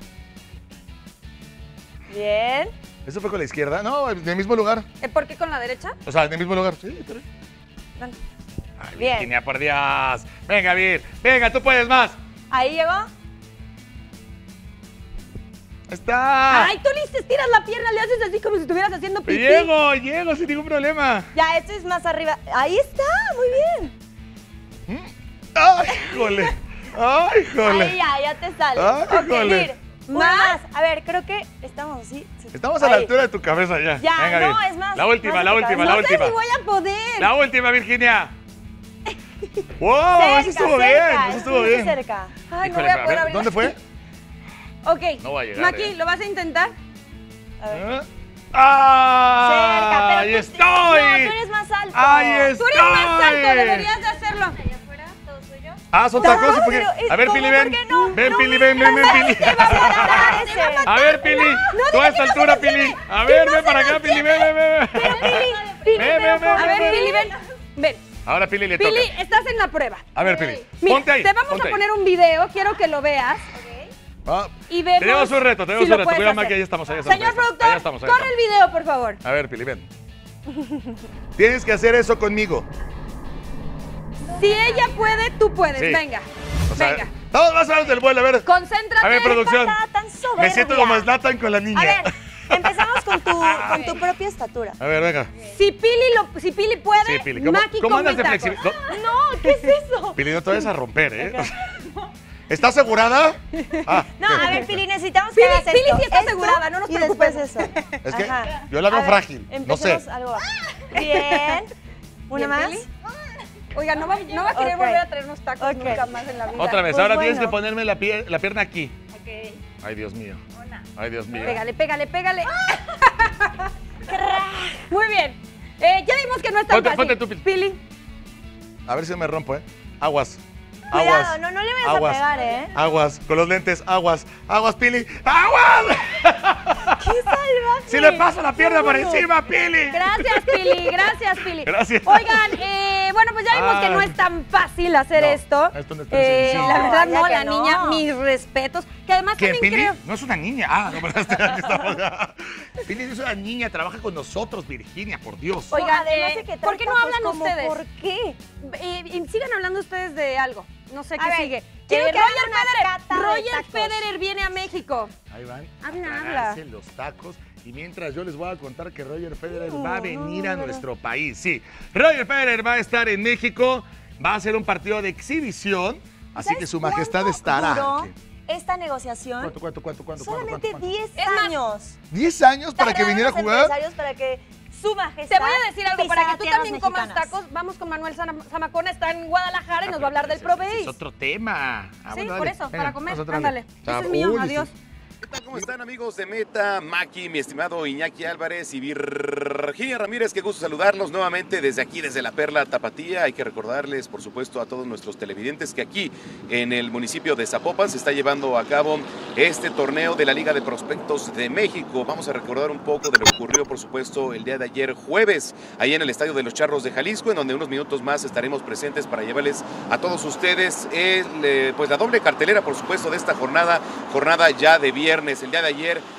S2: Bien.
S1: ¿Eso fue con la izquierda? No, en el mismo lugar.
S3: Eh, ¿Por qué con la derecha?
S1: O sea, en el mismo lugar. Sí, pero...
S3: Dale.
S1: Ay,
S2: Bien.
S1: Virginia, por Dios. Venga, Vir. Venga, tú puedes más.
S2: Ahí llegó.
S1: Ahí está.
S3: Ay, tú le estiras la pierna, le haces así como si estuvieras haciendo pipí.
S1: Llego, llego sin ningún problema.
S2: Ya, esto es más arriba. Ahí está, muy bien.
S1: ¡Ay, jole! ¡Ay, jole!
S2: Ahí ya, ya te sale.
S1: Ay,
S2: Ok,
S1: jole.
S2: Vir, una más. A ver, creo que estamos así.
S1: Estamos a la
S2: Ahí.
S1: altura de tu cabeza ya.
S2: Ya,
S1: Venga,
S2: no,
S1: Vir.
S2: es más,
S1: La última,
S2: más
S1: la
S2: de tu
S1: última,
S2: cabeza.
S1: la
S3: No sé
S1: última.
S3: si voy a poder.
S1: La última, Virginia. ¡Wow!
S2: Cerca,
S1: Eso estuvo
S2: cerca,
S1: bien, eso estuvo
S2: muy
S1: bien.
S2: cerca.
S3: Ay, no
S1: Híjole,
S3: voy a
S1: pero,
S3: poder
S1: ver,
S3: abrir.
S1: ¿dónde fue?
S3: Ok.
S1: No va a llegar,
S3: Maki,
S1: eh.
S3: ¿lo vas a intentar?
S2: A ver.
S1: ¿Eh? ¡Ah!
S2: Cerca, pero
S1: ¡Ahí
S2: tú-
S1: estoy!
S2: No, tú eres más alto.
S1: ¡Ahí estoy!
S3: Tú eres más alto, deberías de hacerlo.
S1: Ah, son
S2: No,
S1: tacos. ¿y por qué?
S2: pero es
S1: A ver,
S2: como,
S1: Pili, ven.
S2: ¿por qué no?
S1: Ven,
S2: No,
S1: Pili,
S2: me
S1: ven, ven, ven, Pili.
S2: Te va a matar ese.
S1: A ver, Pili. Tú a esta altura, Pili. A ver, ven para acá, Pili, ven, ven, ven.
S2: Pili,
S1: Ven, ven, ven,
S3: A ver,
S1: ven.
S3: Pili, ven. Ven.
S1: Ahora Pili le toca.
S3: Pili, estás en la prueba.
S1: A ver, Pili.
S3: Mira,
S1: Ponte ahí.
S3: te vamos
S1: ponte
S3: a
S1: ahí.
S3: poner un video, quiero que lo veas.
S1: Ah,
S3: Y vemos
S1: Tenemos un reto, tenemos
S3: si
S1: un
S3: lo
S1: reto.
S3: puedes
S1: Cuida,
S3: hacer.
S1: Maki, ahí estamos, ahí estamos.
S3: Señor
S1: ahí estamos,
S3: productor,
S1: ahí estamos, ahí
S3: con
S1: estamos.
S3: el video, por favor.
S1: A ver, Pili, ven. Tienes que hacer eso conmigo.
S3: Si ella puede, tú puedes.
S1: Sí.
S3: Venga.
S1: O sea,
S3: Venga.
S1: todos más o menos del vuelo, a ver.
S3: Concéntrate.
S1: A ver, producción.
S2: Pasada tan soberbia.
S1: Me siento como Zlatan con la niña.
S2: A ver, empezamos con tu, con tu propia estatura.
S1: A ver, venga.
S3: Si Pili, lo, si Pili puede,
S1: Sí, Pili. ¿Cómo,
S3: Maki
S1: ¿cómo
S3: come
S1: andas de
S3: tacos.
S1: flexibilidad?
S2: No, ¿qué es eso?
S1: Pili, no te vayas a romper, ¿eh? ¿Estás asegurada? Ah,
S2: No,
S1: ok.
S2: a ver, Pili, necesitamos
S3: Pili,
S2: que hagas
S3: Pili
S2: esto.
S3: sí está
S2: Esto
S3: asegurada, no nos
S2: y después
S3: preocupemos.
S2: eso.
S1: Es que
S2: Ajá.
S1: yo la veo
S2: A ver,
S1: frágil, no sé.
S2: empecemos algo bajo. Bien. ¿Una
S3: Bien,
S2: más?
S3: Pili. Oiga, no va, no va a querer
S2: Ok.
S3: volver a traernos tacos
S2: Ok.
S3: nunca más en la vida.
S1: Otra vez,
S2: Pues
S1: ahora
S2: bueno.
S1: tienes que ponerme la, pie- la pierna aquí.
S3: Ok.
S1: Ay, Dios mío. Ay, Dios mío.
S3: Pégale, pégale, pégale. Muy bien. Eh, ya vimos que no es tan
S1: Ponte-
S3: fácil.
S1: ponte tú, Pili.
S3: Pili.
S1: A ver si no me rompo, ¿eh? Aguas.
S2: Cuidado,
S1: Aguas.
S2: no, no le vayas
S1: Aguas.
S2: a pegar, ¿eh?
S1: Aguas. Con los lentes, aguas. Aguas, Pili. ¡Aguas!
S2: ¡Qué salvaje!
S1: Si le paso la pierna por
S2: Vámonos.
S1: encima, Pili.
S3: Gracias, Pili. Gracias, Pili.
S1: Gracias.
S3: Oigan, eh, bueno, pues ya vimos que no
S1: Ay.
S3: es tan fácil hacer
S1: No,
S3: esto.
S1: esto no es tan
S3: Eh,
S1: sencillo.
S3: La verdad,
S2: No,
S3: no,
S2: vaya
S3: la
S2: que no.
S3: niña, mis respetos. Que además
S1: ¿Qué,
S3: también
S1: Pili?
S3: creo.
S1: No es una niña. Ah, no, pero aquí estamos. Pili no es una niña, trabaja con nosotros, Virginia, por Dios.
S3: Oigan,
S2: Oigan, además
S3: eh,
S2: de que
S3: ¿por qué no
S2: trae
S3: hablan
S2: tacos como,
S3: ustedes?
S2: ¿Por qué?
S3: Eh, y sigan hablando ustedes de algo. No sé
S2: A
S3: qué
S2: ver,
S3: sigue.
S2: eh,
S3: Quiero que
S2: Roger
S3: Roger
S2: Federer-
S3: Federer.
S2: Roger
S3: Roger Federer viene a México.
S1: Ahí van.
S3: Habla,
S1: a
S3: habla.
S1: ganarse los tacos. Y mientras yo les voy a contar que Roger Federer va a venir a nuestro país. Sí, Roger Federer va a estar en México. Va a ser un partido de exhibición. Así
S2: ¿Sabes
S1: que su majestad
S2: cuánto
S1: estará.
S2: duró
S1: ¿Qué?
S2: esta negociación?
S1: ¿Cuánto, cuánto, cuánto, cuánto?
S2: Solamente
S1: cuánto, cuánto?
S2: diez
S3: Es más,
S2: años.
S1: ¿diez años para que
S2: Tardaron
S1: viniera a
S2: los
S1: jugar?
S2: empresarios para que su majestad
S3: Te voy a decir algo, para
S2: pisara
S3: que tú
S2: tierras
S3: también comas
S2: mexicanas.
S3: tacos, vamos con Manuel Zam- Zamacona, está en Guadalajara y nos va a hablar del
S1: Ese- ese
S3: Proveis.
S1: Es otro tema. Ah,
S3: Sí,
S1: bueno,
S3: por
S1: dale.
S3: eso,
S1: Venga,
S3: para comer,
S1: vamos a entrarle.
S3: ándale.
S1: Chao.
S3: Ese es mío,
S1: Uy,
S3: adiós.
S5: ¿Qué tal? ¿Cómo están, amigos de Meta? Maki, mi estimado Iñaki Álvarez y Virginia Ramírez, qué gusto saludarlos nuevamente desde aquí, desde la Perla Tapatía. Hay que recordarles, por supuesto, a todos nuestros televidentes que aquí en el municipio de Zapopan se está llevando a cabo este torneo de la Liga de Prospectos de México. Vamos a recordar un poco de lo que ocurrió, por supuesto, el día de ayer jueves, ahí en el Estadio de los Charros de Jalisco, en donde unos minutos más estaremos presentes para llevarles a todos ustedes el, eh, pues la doble cartelera, por supuesto, de esta jornada, jornada ya de viernes. El día de ayer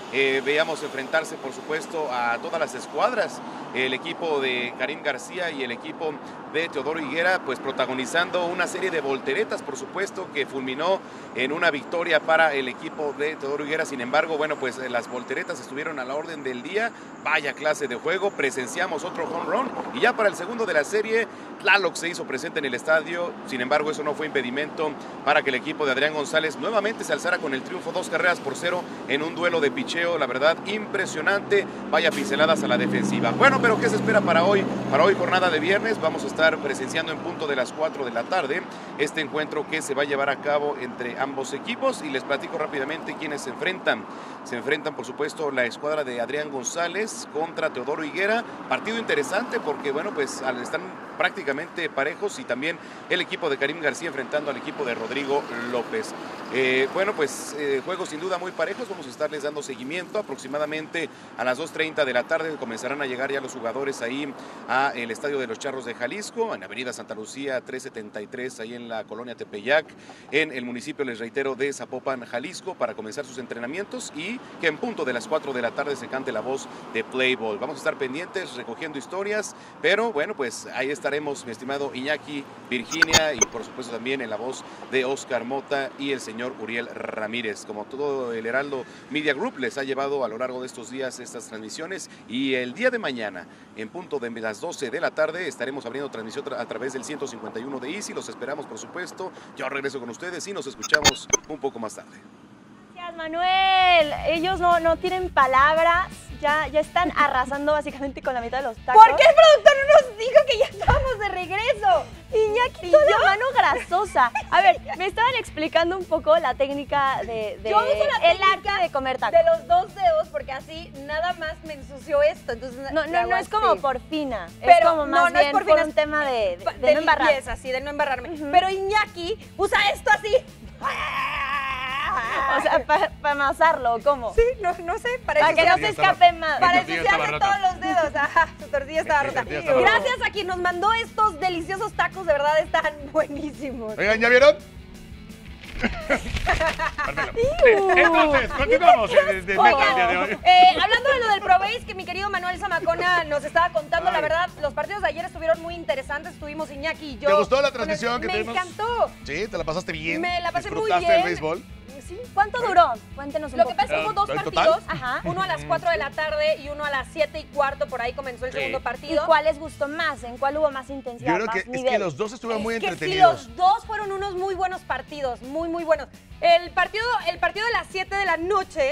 S5: eh, veíamos enfrentarse, por supuesto, a todas las escuadras, el equipo de Karim García y el equipo de Teodoro Higuera, pues protagonizando una serie de volteretas, por supuesto, que fulminó en una victoria para el equipo de Teodoro Higuera. Sin embargo, bueno, pues las volteretas estuvieron a la orden del día, vaya clase de juego, presenciamos otro home run y ya para el segundo de la serie, Tlaloc se hizo presente en el estadio. Sin embargo, eso no fue impedimento para que el equipo de Adrián González nuevamente se alzara con el triunfo, dos carreras por cero en un duelo de picheo, la verdad, impresionante, vaya pinceladas a la defensiva. Bueno, pero ¿qué se espera para hoy? Para hoy, jornada de viernes, vamos a estar presenciando en punto de las cuatro de la tarde este encuentro que se va a llevar a cabo entre ambos equipos y les platico rápidamente quiénes se enfrentan. Se enfrentan, por supuesto, la escuadra de Adrián González contra Teodoro Higuera, partido interesante porque, bueno, pues están prácticamente parejos y también el equipo de Karim García enfrentando al equipo de Rodrigo López. Eh, bueno, pues eh, juegos sin duda muy parejos, vamos a estarles dando seguimiento. Aproximadamente a las dos treinta de la tarde comenzarán a llegar ya los jugadores ahí al Estadio de los Charros de Jalisco, en Avenida Santa Lucía trescientos setenta y tres, ahí en la colonia Tepeyac, en el municipio, les reitero, de Zapopan, Jalisco, para comenzar sus entrenamientos y que en punto de las cuatro de la tarde se cante la voz de Play Ball. Vamos a estar pendientes, recogiendo historias, pero bueno, pues ahí estaremos, mi estimado Iñaki, Virginia y por supuesto también en la voz de Oscar Mota y el señor Uriel Ramírez. Como todo el Heraldo Media Group les ha llevado a lo largo de estos días estas transmisiones y el día de mañana, en punto de las doce de la tarde, estaremos abriendo transmisión a través del ciento cincuenta y uno de Easy. Los esperamos, por supuesto. Yo regreso con ustedes y nos escuchamos un poco más tarde.
S2: Gracias, Manuel. Ellos no, no tienen palabras. Ya, ya están arrasando básicamente con la mitad de los tacos.
S3: ¿Por qué el productor no nos dijo que ya estábamos de regreso?
S2: Iñaki, toda la mano grasosa. A ver, me estaban explicando un poco la técnica de, de
S3: Yo uso la
S2: el
S3: técnica
S2: arte de comer tacos.
S3: de los dos dedos porque así nada más me ensució esto. Entonces,
S2: No, no, no es como
S3: así.
S2: por fina.
S3: Pero
S2: es como más
S3: no, no es
S2: bien
S3: por
S2: por,
S3: fina,
S2: un tema de, de,
S3: Pa-
S2: de no embarrar.
S3: limpieza, sí, de no embarrarme.
S2: Ujú.
S3: Pero Iñaki usa esto así.
S2: O sea, para pa amasarlo, ¿cómo?
S3: Sí, no, no sé, parece
S2: Para que no
S3: ser-
S2: se escape más.
S3: Para
S1: Mi tortilla estaba
S3: ensuciarle
S1: rota.
S3: todos los dedos. Ajá, su tortilla estaba
S1: Mi
S3: rota.
S1: tortilla estaba rota.
S3: Gracias a quien nos mandó estos deliciosos tacos, de verdad están buenísimos.
S1: Oigan, ¿ya vieron? Perfecto. Entonces, continuamos el, el, el
S3: Oigan,
S1: el día de hoy.
S3: eh, hablando de lo del Pro Base que mi querido Manuel Zamacona nos estaba contando,
S1: Ay.
S3: la verdad, los partidos de ayer estuvieron muy interesantes. Estuvimos Iñaki y yo.
S1: ¿Te gustó la
S3: con el-
S1: transmisión que
S3: me
S1: tuvimos?
S3: Me encantó.
S1: Sí, ¿te la pasaste bien?
S3: Me la pasé muy
S1: ¿Disfrutaste
S3: bien.
S1: el béisbol?
S3: Sí.
S2: ¿Cuánto duró? Cuéntenos un
S3: Lo que
S2: poco.
S3: pasa es que hubo dos
S1: ¿El total?
S3: partidos,
S2: Ajá.
S3: uno a las cuatro de la tarde y uno a las siete y cuarto, por ahí comenzó el
S1: Sí.
S3: segundo
S2: ¿Y
S3: partido.
S2: cuál les gustó más? ¿En cuál hubo más intensidad,
S1: Yo creo
S2: más
S1: que es
S2: nivel?
S1: que los dos estuvieron muy
S3: Es que sí,
S1: entretenidos.
S3: los dos fueron unos muy buenos partidos, muy, muy buenos. El partido, el partido de las siete de la noche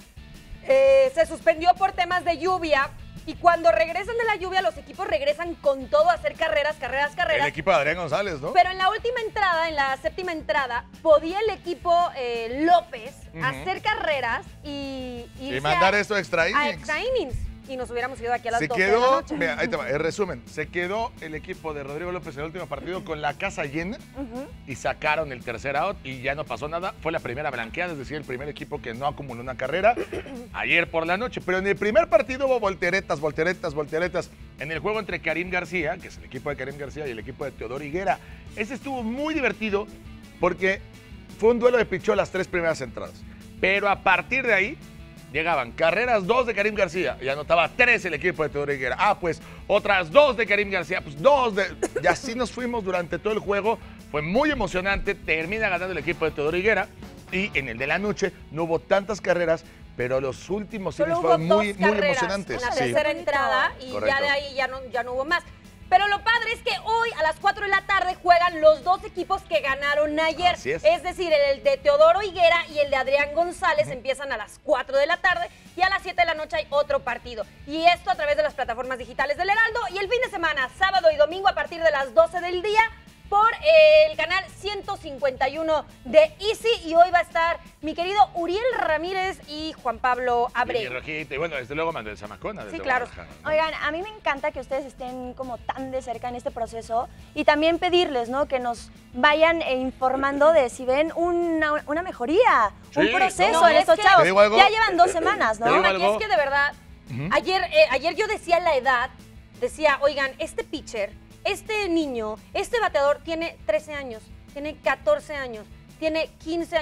S3: eh, se suspendió por temas de lluvia y cuando regresan de la lluvia los equipos regresan con todo a hacer carreras, carreras,
S1: El
S3: carreras.
S1: equipo de Adrián González, ¿no?
S3: Pero en la última entrada, en la séptima entrada, podía el equipo eh, López
S1: Ujú.
S3: hacer carreras y,
S1: Y
S3: irse
S1: mandar
S3: a,
S1: esto a extra
S3: a
S1: innings.
S3: extra innings. Y nos hubiéramos ido aquí a las
S1: Se
S3: doce de la
S1: quedó,
S3: noche.
S1: mira, ahí te va, el resumen. Se quedó el equipo de Rodrigo López en el último partido con la casa llena
S2: Ujú.
S1: y sacaron el tercer out y ya no pasó nada. Fue la primera blanqueada, es decir, el primer equipo que no acumuló una carrera ayer por la noche. Pero en el primer partido hubo volteretas, volteretas, volteretas. En el juego entre Karim García, que es el equipo de Karim García, y el equipo de Teodoro Higuera. Ese estuvo muy divertido porque fue un duelo de pichó las tres primeras entradas. Pero a partir de ahí llegaban carreras dos de Karim García y anotaba tres el equipo de Teodoro Higuera. Ah, pues otras dos de Karim García, pues dos de... Y así nos fuimos durante todo el juego. Fue muy emocionante. Termina ganando el equipo de Teodoro Higuera. Y en el de la noche no hubo tantas carreras, pero los últimos
S3: Solo
S1: innings
S3: hubo
S1: fueron muy,
S3: dos
S1: muy
S3: carreras,
S1: emocionantes.
S3: Una
S1: Sí.
S3: tercera entrada y
S1: Correcto.
S3: ya de ahí ya no, ya no hubo más. Pero lo padre es que hoy a las cuatro de la tarde juegan los dos equipos que ganaron ayer.
S1: Así es.
S3: decir, el de Teodoro Higuera y el de Adrián González empiezan a las cuatro de la tarde y a las siete de la noche hay otro partido. Y esto a través de las plataformas digitales del Heraldo. Y el fin de semana, sábado y domingo a partir de las doce del día, por el canal ciento cincuenta y uno de Easy. Y hoy va a estar mi querido Uriel Ramírez y Juan Pablo
S1: Y
S3: Abreu.
S1: Rojito, y bueno, desde luego Manuel Zamacona. desde
S3: Sí, claro.
S1: Guadalajara, ¿no?
S2: Oigan, a mí me encanta que ustedes estén como tan de cerca en este proceso y también pedirles, ¿no? Que nos vayan eh, informando de si ven una, una mejoría,
S1: Sí,
S2: un proceso
S3: no,
S2: en
S3: es
S2: estos
S3: que-
S2: chavos.
S1: ¿Te digo algo?
S2: Ya llevan dos semanas,
S1: ¿Te
S2: ¿no?
S1: digo
S3: No, aquí
S1: algo?
S3: es que de verdad,
S1: Ujú.
S3: ayer, eh, ayer yo decía la edad, decía, oigan, este pitcher, este niño, este bateador tiene trece años, tiene catorce años, tiene quince años.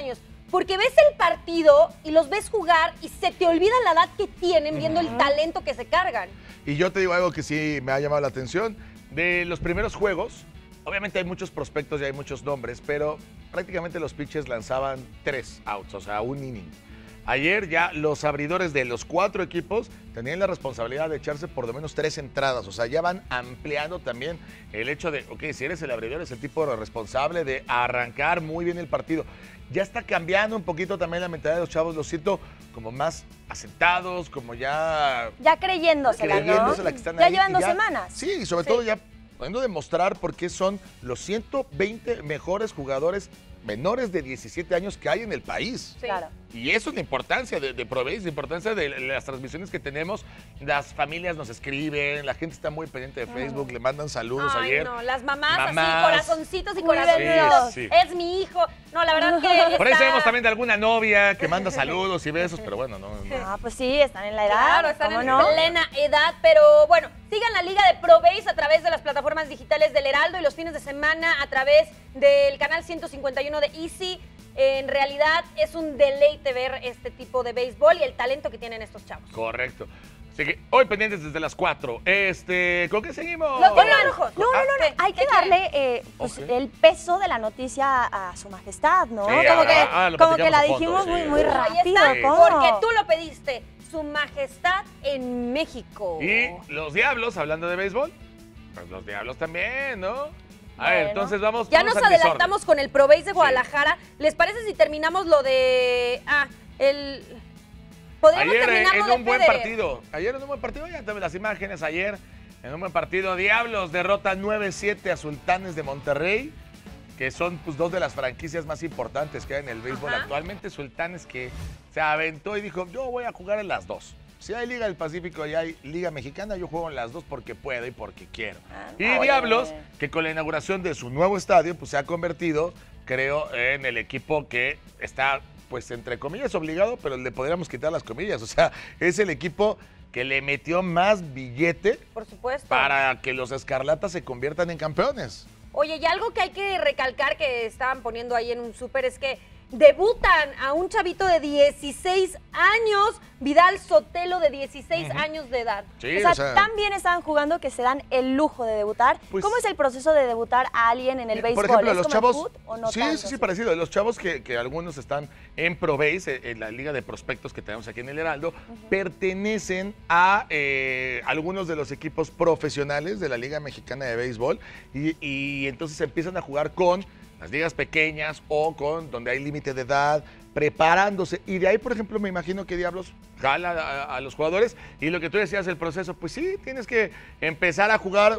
S3: porque ves el partido y los ves jugar y se te olvida la edad que tienen viendo el talento que se cargan.
S1: Y yo te digo algo que sí me ha llamado la atención. De los primeros juegos, obviamente hay muchos prospectos y hay muchos nombres, pero prácticamente los pitchers lanzaban tres outs, o sea, un inning. Ayer ya los abridores de los cuatro equipos tenían la responsabilidad de echarse por lo menos tres entradas. O sea, ya van ampliando también el hecho de, ok, si eres el abridor, es el tipo responsable de arrancar muy bien el partido. Ya está cambiando un poquito también la mentalidad de los chavos. Los siento como más asentados, como ya...
S2: Ya creyéndosela,
S1: creyéndosela
S2: ¿no?
S1: que están
S2: ya
S1: ahí,
S2: llevan
S1: y
S2: dos
S1: ya-
S2: semanas.
S1: Sí, y sobre
S3: Sí.
S1: todo ya pudiendo demostrar por qué son los ciento veinte mejores jugadores menores de diecisiete años que hay en el país.
S3: Sí.
S2: Claro.
S1: Y eso es la importancia de, de ProBase, la importancia de las transmisiones que tenemos. Las familias nos escriben, la gente está muy pendiente de Facebook, le mandan saludos
S3: Ay,
S1: ayer.
S3: no, las mamás, así,
S1: Mamás.
S3: corazoncitos y
S2: Cuídenlos.
S3: corazoncitos.
S1: Sí, sí.
S3: Es mi hijo. No, la verdad que
S1: Por ahí
S3: está-
S1: sabemos también de alguna novia que manda saludos y besos, pero bueno, no. no.
S2: Ah, pues sí, están en la edad.
S3: Claro, están
S2: ¿cómo
S3: en
S2: no?
S3: plena edad, pero bueno, sigan la Liga de ProBase a través de las plataformas digitales del Heraldo y los fines de semana a través del canal ciento cincuenta y uno de Easy. En realidad es un deleite ver este tipo de béisbol y el talento que tienen estos chavos.
S1: Correcto. Así que hoy pendientes desde las cuatro. Este, ¿con qué seguimos?
S3: Los Diablos Rojos.
S2: No, no, no, no. Hay que darle eh, pues,
S1: Ok.
S2: el peso de la noticia a su majestad, ¿no?
S1: Sí,
S2: como
S1: ahora-
S2: que,
S1: ah, lo
S2: como que
S1: platicamos
S2: la
S1: a fondo,
S2: dijimos
S1: sí.
S2: muy, muy
S3: Ahí
S2: rápido.
S3: está,
S1: Sí.
S2: ¿Cómo?
S3: porque tú lo pediste. Su majestad en México.
S1: Y los Diablos, hablando de béisbol, pues los Diablos también, ¿no? A ver,
S2: Bueno.
S1: entonces vamos.
S3: Ya
S1: vamos
S3: nos
S1: al desorden.
S3: adelantamos con el ProBase de Guadalajara. ¿Les parece si terminamos lo de... Ah, el... Podríamos
S1: Ayer eh,
S3: terminar
S1: en
S3: lo de
S1: un buen
S3: Federer.
S1: partido. Ayer en un buen partido, ya tengo las imágenes. Ayer en un buen partido, Diablos derrota nueve siete a Sultanes de Monterrey, que son pues, dos de las franquicias más importantes que hay en el béisbol
S3: Ajá.
S1: actualmente. Sultanes que se aventó y dijo, yo voy a jugar en las dos. Si hay Liga del Pacífico y hay Liga Mexicana, yo juego en las dos porque puedo y porque quiero.
S2: Ah,
S1: y
S2: oye.
S1: Diablos, que con la inauguración de su nuevo estadio, pues se ha convertido, creo, en el equipo que está, pues entre comillas, obligado, pero le podríamos quitar las comillas. O sea, es el equipo que le metió más billete
S3: Por supuesto.
S1: para que los Escarlatas se conviertan en campeones.
S3: Oye, y algo que hay que recalcar que estaban poniendo ahí en un súper es que debutan a un chavito de dieciséis años, Vidal Sotelo de dieciséis
S1: Ujú.
S3: años de edad.
S1: Sí,
S2: O sea, tan bien estaban jugando que se dan el lujo de debutar.
S1: Pues-
S2: ¿Cómo es el proceso de debutar a alguien en el béisbol?
S1: Por ejemplo,
S2: ¿Es
S1: los
S2: como el
S1: chavos.
S2: fut o no
S1: sí,
S2: tanto?
S1: sí, sí, parecido. Los chavos que, que algunos están en ProBase, eh, en la liga de prospectos que tenemos aquí en el Heraldo, pertenecen a eh, algunos de los equipos profesionales de la Liga Mexicana de Béisbol y, y entonces empiezan a jugar con las ligas pequeñas o con donde hay límite de edad, preparándose. Y de ahí, por ejemplo, me imagino que Diablos jala a, a los jugadores y lo que tú decías, el proceso, pues sí, tienes que empezar a jugar.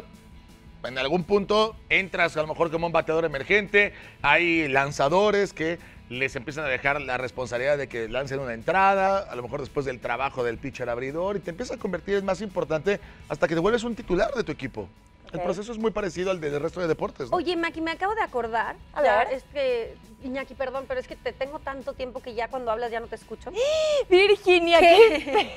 S1: En algún punto entras a lo mejor como un bateador emergente, hay lanzadores que les empiezan a dejar la responsabilidad de que lancen una entrada, a lo mejor después del trabajo del pitcher abridor, y te empieza a convertir en más importante hasta que te vuelves un titular de tu equipo. El
S2: Ok.
S1: proceso es muy parecido al del resto de deportes, ¿no?
S3: Oye, Maki, me acabo de acordar.
S2: A
S3: ya,
S2: ver.
S3: Es que, Iñaki, perdón, pero es que te tengo tanto tiempo que ya cuando hablas ya no te escucho.
S2: Virginia,
S3: ¿Qué?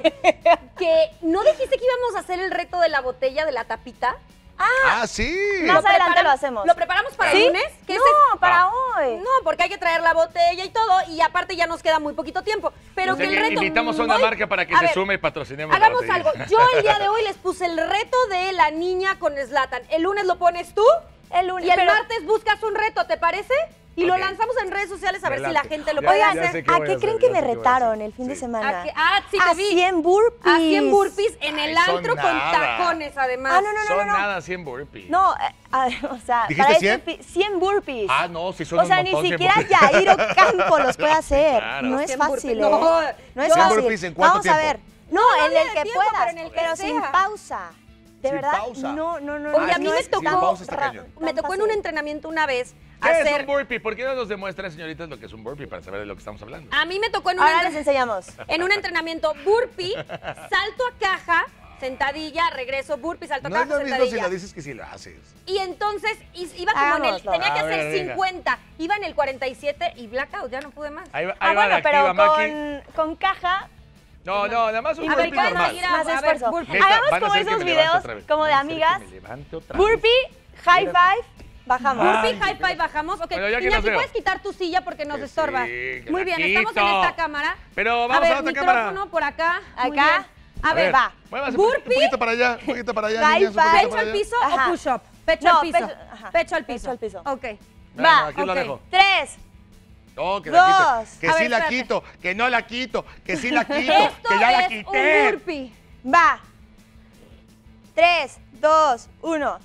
S3: Que no dijiste que íbamos a hacer el reto de la botella de la tapita.
S1: ¡Ah, sí!
S2: Más adelante
S3: preparam-
S2: lo hacemos.
S3: ¿Lo preparamos para
S2: ¿Sí?
S3: el lunes? ¿Qué es
S2: No, para hoy.
S3: No, porque hay que traer la botella y todo, y aparte ya nos queda muy poquito tiempo. Pero
S1: O sea
S3: que el
S1: que
S3: reto...
S1: invitamos a una
S3: hoy-
S1: marca para que
S3: A
S1: se
S3: ver,
S1: sume y patrocinemos
S3: hagamos
S1: la
S3: algo.
S1: botella.
S3: Yo el día de hoy les puse el reto de la niña con Zlatan. El lunes lo pones tú
S2: El lunes,
S3: y el
S2: pero-
S3: martes buscas un reto, ¿te parece? Y lo
S1: Ok.
S3: lanzamos en redes sociales a ver si la
S1: Adelante.
S3: gente lo
S1: Ya-
S3: puede
S1: ya
S3: hacer.
S1: sé qué
S2: ¿A
S1: voy
S2: qué
S1: a
S2: creen
S1: hacer,
S2: que
S1: ya
S2: me
S1: sé qué voy a
S2: retaron
S1: hacer.
S2: el fin de
S1: Sí.
S2: semana?
S3: ¿A qué? Ah, sí,
S2: a
S3: te vi.
S2: cien burpees.
S3: A cien burpees en
S1: Ay,
S3: el
S1: son
S3: antro con
S1: nada.
S3: tacones, además.
S2: Ah, no, no, no,
S1: Son
S2: no, no.
S1: nada cien burpees.
S2: No, eh, a- o sea,
S1: ¿Dijiste
S2: para
S1: cien?
S2: este fi- cien burpees.
S1: Ah, no, sí son
S2: O
S1: un
S2: sea,
S1: montón,
S2: ni
S1: cien
S2: siquiera
S1: burpees.
S2: Yair Ocampo los puede hacer.
S1: Claro.
S2: No es
S3: cien
S2: fácil,
S3: burpees.
S2: ¿eh?
S3: No,
S2: No es
S3: yo-
S1: ¿cien
S2: fácil.
S1: burpees en cuánto
S2: Vamos a
S1: tiempo?
S2: ver. No,
S3: No,
S2: en
S3: no
S2: el
S3: de
S2: que
S3: tiempo,
S2: puedas,
S3: pero en el que
S2: pero
S3: sea.
S2: sin pausa. De
S1: Sin
S2: verdad,
S1: pausa.
S2: no, no, no.
S3: Oye,
S2: no,
S3: a mí
S2: no
S3: me
S2: es
S3: tocó-
S2: tan
S1: pausa está
S2: ra-
S1: cañón.
S2: tan
S3: Me tocó en
S2: fácil.
S3: un entrenamiento una vez
S1: ¿Qué es
S3: hacer...
S1: un burpee? ¿Por qué no nos demuestran, señoritas, lo que es un burpee para saber de lo que estamos hablando?
S3: A mí me tocó en un,
S2: Ahora
S3: entre-
S2: les enseñamos.
S3: en un entrenamiento burpee, salto a caja, sentadilla, regreso, burpee, salto a
S1: No es
S3: caja,
S1: lo mismo si
S3: sentadilla.
S1: lo dices que si lo haces.
S3: Y entonces is- iba como en el...
S2: Hagámoslo.
S3: Tenía que
S1: A
S3: hacer
S1: ver, venga.
S3: cincuenta, iba en el cuarenta y siete y blackout, ya no pude más.
S1: Ahí va,
S2: Ah,
S1: ahí va
S2: bueno,
S1: la
S2: pero
S1: activa, Maki.
S2: con, con caja,
S1: No, no, nada más un
S3: A ver,
S1: burpee
S3: ¿pueden
S1: normal.
S3: seguir a-
S2: más
S3: a ver,
S2: esfuerzo.
S3: burpee.
S1: Neta,
S2: Hagamos
S1: van a
S2: como
S1: hacer que
S2: esos
S1: me levante
S2: videos
S1: otra vez.
S2: como de
S1: Van a hacer que
S2: amigas.
S1: me levante otra vez.
S2: burpee, high
S1: Mira.
S2: five Bajamos.
S3: Burpee, high five, bajamos. Ok,
S1: Bueno, ya que las
S3: Iñaki,
S1: veo.
S3: puedes quitar tu silla porque nos
S1: Que
S3: estorba.
S1: sí, que
S3: Muy
S1: la
S3: bien,
S1: quito.
S3: estamos en esta cámara.
S1: Pero vamos
S3: a
S1: a,
S3: ver,
S1: otra
S3: micrófono
S1: cámara.
S3: por acá. Muy
S2: Acá.
S3: bien. A ver,
S2: va.
S1: Muévase un
S3: Burpee.
S1: poquito para allá, un poquito para allá.
S2: High
S1: niñas, un
S2: five.
S1: poquito
S3: ¿Pecho
S1: para
S3: al
S1: allá.
S3: piso
S2: Ajá.
S3: o push-up? Pecho
S2: No,
S3: al piso.
S2: pecho- ajá.
S3: Pecho al piso.
S2: Pecho al piso.
S3: Ok.
S1: Venga,
S2: Va,
S1: aquí lo
S3: ok.
S1: dejo.
S2: Tres.
S1: No, que la
S2: Dos.
S1: quito. Que
S3: A
S1: sí
S3: ver,
S1: la
S3: espérate.
S1: quito, que no la quito, que sí la quito,
S3: Esto
S1: que ya la
S3: es
S1: quité.
S3: un burpee.
S2: Va. Tres, dos, uno.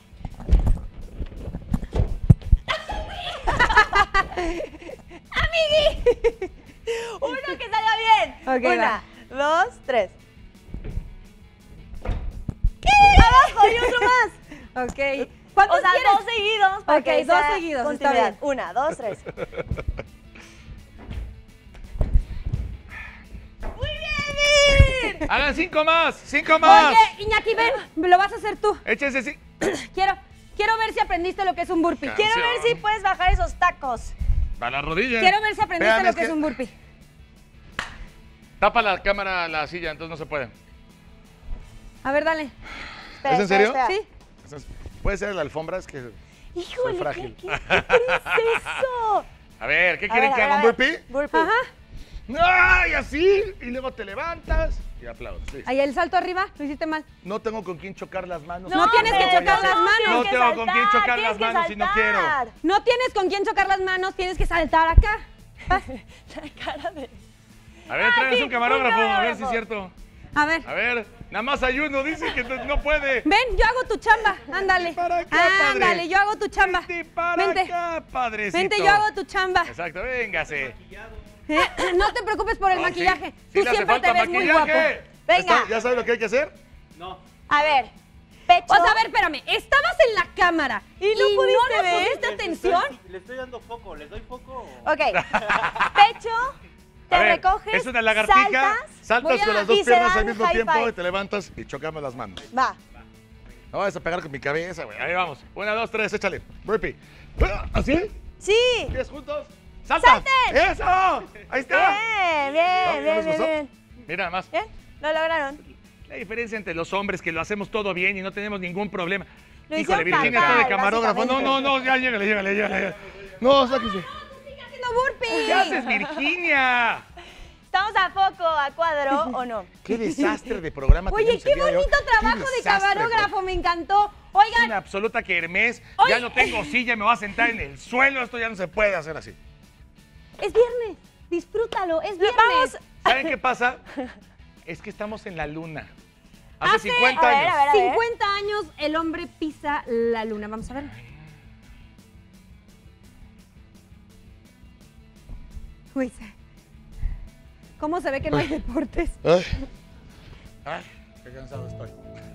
S2: ¡Amigui! Uno que salga bien.
S3: Ok,
S2: Una, dos, tres. ¡Abajo! Y otro más.
S3: Ok. ¿Cuántos
S2: O sea,
S3: quieres?
S2: dos seguidos. para
S3: Ok,
S2: que
S3: dos
S2: sea
S3: seguidos, está
S2: continuidad.
S3: bien.
S2: Una, dos, tres. ¡Muy bien, Mir!
S1: Hagan cinco más, cinco más.
S3: Oye, Iñaki, ven, lo vas a hacer tú.
S1: Échense sí.
S3: Quiero, quiero ver si aprendiste lo que es un burpee.
S1: Ca-
S2: Quiero ver
S1: Canción.
S2: si puedes bajar esos tacos.
S1: Para la rodilla.
S3: Quiero ver si aprendiste
S1: Vean,
S3: lo
S1: es
S3: que es
S1: que-
S3: un burpee.
S1: Tapa la cámara la silla, entonces no se puede.
S3: A ver, dale.
S2: Espera,
S1: ¿Es en serio?
S2: espera,
S3: ¿Sí?
S2: espera.
S1: Entonces, ¿puede ser la alfombra? Es que
S2: Híjole,
S1: soy frágil.
S2: ¿qué, qué, qué princeso?
S1: A ver, ¿qué
S2: A
S1: quieren
S2: ver,
S1: que
S2: a
S1: haga? ¿Un
S2: ver, a
S1: burpee?
S2: ver. Burpee.
S3: Ajá.
S1: ¡Ay, así! Y luego te levantas y aplaudes. Listo.
S3: Ahí el salto arriba, lo hiciste mal.
S1: No tengo con quién chocar las manos.
S3: No tienes que
S2: pero
S3: chocar las manos.
S1: No
S2: tienes que
S1: tengo con quién
S2: saltar,
S1: chocar
S2: tienes
S1: las
S2: que
S1: manos y no quiero.
S2: saltar.
S3: No tienes con quién chocar las manos, tienes que saltar acá. Vas.
S2: La cara de...
S1: A ver,
S2: Ah,
S1: tráiganse
S2: sí,
S1: un camarógrafo,
S2: un
S1: a ver si es
S2: camarógrafo.
S1: cierto.
S3: A ver.
S1: A ver, nada más hay uno, dice que no no puede.
S3: Ven, yo hago tu chamba. Ándale.
S1: Vente para acá, padre.
S3: Ándale, yo hago tu chamba.
S1: Vente para
S3: Vente.
S1: acá, padrecito.
S3: Vente, yo hago tu chamba.
S1: Exacto, véngase.
S3: Eh, No te preocupes por el
S1: No, sí,
S3: maquillaje.
S1: sí
S3: Tú
S1: le hace
S3: siempre te
S1: falta
S3: ves muy guapo.
S1: maquillaje.
S2: Venga.
S1: ¿Está- ¿Ya sabe lo que hay que hacer?
S2: A ver, pecho.
S3: O sea, a ver, espérame. Estabas en la cámara
S2: ¿Y no pudiste
S3: nos
S2: ver?
S3: pusiste atención.
S6: Le estoy dando foco, ¿les doy foco?
S2: Ok. Pecho, te
S1: A ver,
S2: recoges,
S1: es una lagartija,
S2: saltas.
S1: saltas
S3: voy a-
S1: con las dos
S2: y se
S1: piernas
S2: dan
S1: al mismo
S2: high
S1: tiempo
S2: five.
S1: y te levantas y chocamos las manos.
S2: Va.
S1: No vas a pegar con mi cabeza, güey. Ahí vamos. Una, dos, tres, échale. Burpee. ¿Así?
S2: Sí.
S1: ¿Pies juntos? ¡Salta!
S2: ¡Salten!
S1: ¡Eso! ¡Ahí está!
S2: Bien,
S1: ¿No?
S2: bien,
S1: ¿No
S2: bien,
S1: les
S2: bien,
S1: gustó?
S2: bien.
S1: Mira, más.
S2: Bien, lo lograron.
S1: La diferencia entre los hombres que lo hacemos todo bien y no tenemos ningún problema.
S2: Lo
S1: Híjole,
S2: hicieron
S1: Virginia está
S2: fatal,
S1: de camarógrafo. No, no, no, ya llégale, llégale, llégale. No, sáquese.
S3: Sigue haciendo burpee.
S1: ¿Qué haces, Virginia?
S2: ¿Estamos a foco, a cuadro o no?
S1: Qué desastre de programa
S3: Oye,
S1: tenemos
S3: qué
S1: el día de hoy.
S3: bonito
S1: Qué
S3: trabajo de
S1: desastre,
S3: camarógrafo, me encantó.
S1: Es
S3: Oigan,
S1: una absoluta kermés.
S3: Oye.
S1: Ya no tengo silla, me voy a sentar en el suelo. Esto ya no se puede hacer así.
S3: es viernes. Disfrútalo, es viernes.
S2: Vamos.
S1: ¿Saben qué pasa? Es que estamos en la luna. Hace
S3: Hace-
S1: cincuenta
S2: a ver,
S1: años.
S2: a ver, a ver.
S3: cincuenta años el hombre pisa la luna. Vamos a ver. Uy, se- ¿cómo se ve que no hay deportes?
S1: Ay. Ay, qué cansado estoy.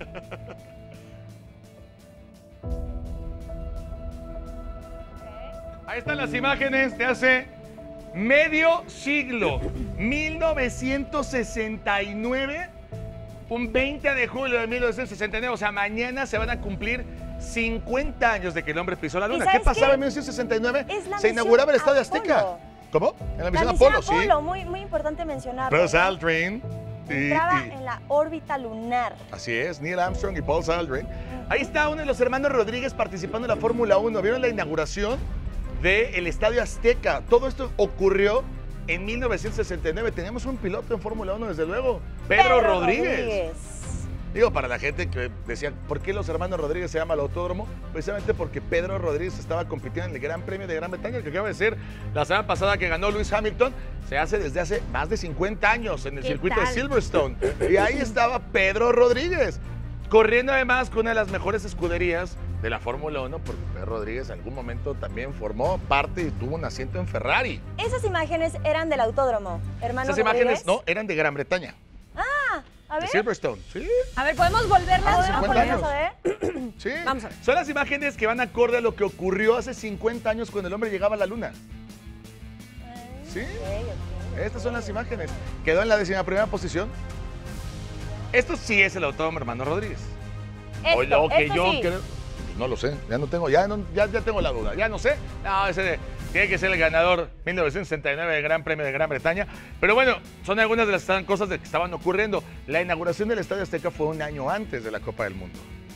S1: Ahí están las imágenes de hace medio siglo, mil novecientos sesenta y nueve, un veinte de julio de mil novecientos sesenta y nueve, o sea, mañana se van a cumplir cincuenta años de que el hombre pisó la
S2: ¿Y
S1: luna. ¿Qué
S2: sabes
S1: pasaba
S2: qué?
S1: en mil novecientos sesenta y nueve?
S2: Es la
S1: Se
S2: misión
S1: inauguraba el Estadio
S2: Apolo.
S1: Azteca. ¿Cómo? En la
S2: La
S1: misión
S2: misión
S1: Apolo, sí.
S2: Apolo, muy, muy importante mencionarlo.
S1: Buzz
S2: ¿no?
S1: Aldrin. y-
S2: Entraba
S1: y-
S2: en la órbita lunar.
S1: Así es, Neil Armstrong y Paul Aldrin. Ahí está uno de los hermanos Rodríguez participando en la Fórmula uno. ¿Vieron la inauguración del Estadio Azteca? Todo esto ocurrió en mil novecientos sesenta y nueve. Teníamos un piloto en Fórmula uno, desde luego, Pedro, Rodríguez. Digo, para la gente que decía, ¿por qué los hermanos Rodríguez se llama el autódromo? Precisamente porque Pedro Rodríguez estaba compitiendo en el Gran Premio de Gran Bretaña, que acaba de ser la semana pasada que ganó Lewis Hamilton. Se hace desde hace más de cincuenta años en el
S3: ¿Qué
S1: circuito
S3: tal?
S1: de Silverstone. Y ahí estaba Pedro Rodríguez, corriendo además con una de las mejores escuderías de la Fórmula uno, porque Pedro Rodríguez en algún momento también formó parte y tuvo un asiento en Ferrari.
S2: Esas imágenes eran del autódromo, hermano
S1: Esas imágenes
S2: Rodríguez.
S1: no eran de Gran Bretaña,
S2: A
S1: de
S2: ver,
S1: Silverstone. Sí,
S3: A ver, ¿podemos volverlas?
S1: Ah,
S2: ¿podemos
S1: cincuenta
S2: volverlas a
S1: años.
S2: ver?
S1: sí.
S3: Vamos a ver.
S1: Son las imágenes que van acorde a lo que ocurrió hace cincuenta años cuando el hombre llegaba a la luna. Sí.
S2: Ok, ok.
S1: Estas son las imágenes. Quedó en la décima primera posición. Esto sí es el autódromo hermano Rodríguez.
S2: Esto,
S1: o lo que
S2: esto
S1: yo
S2: sí.
S1: creo. Pues no lo sé, ya no tengo, ya, no- ya, ya tengo la duda, ya no sé. No, ese de- tiene que ser el ganador mil novecientos sesenta y nueve del Gran Premio de Gran Bretaña. Pero bueno, son algunas de las cosas de que estaban ocurriendo. La inauguración del Estadio Azteca fue un año antes de la Copa del Mundo.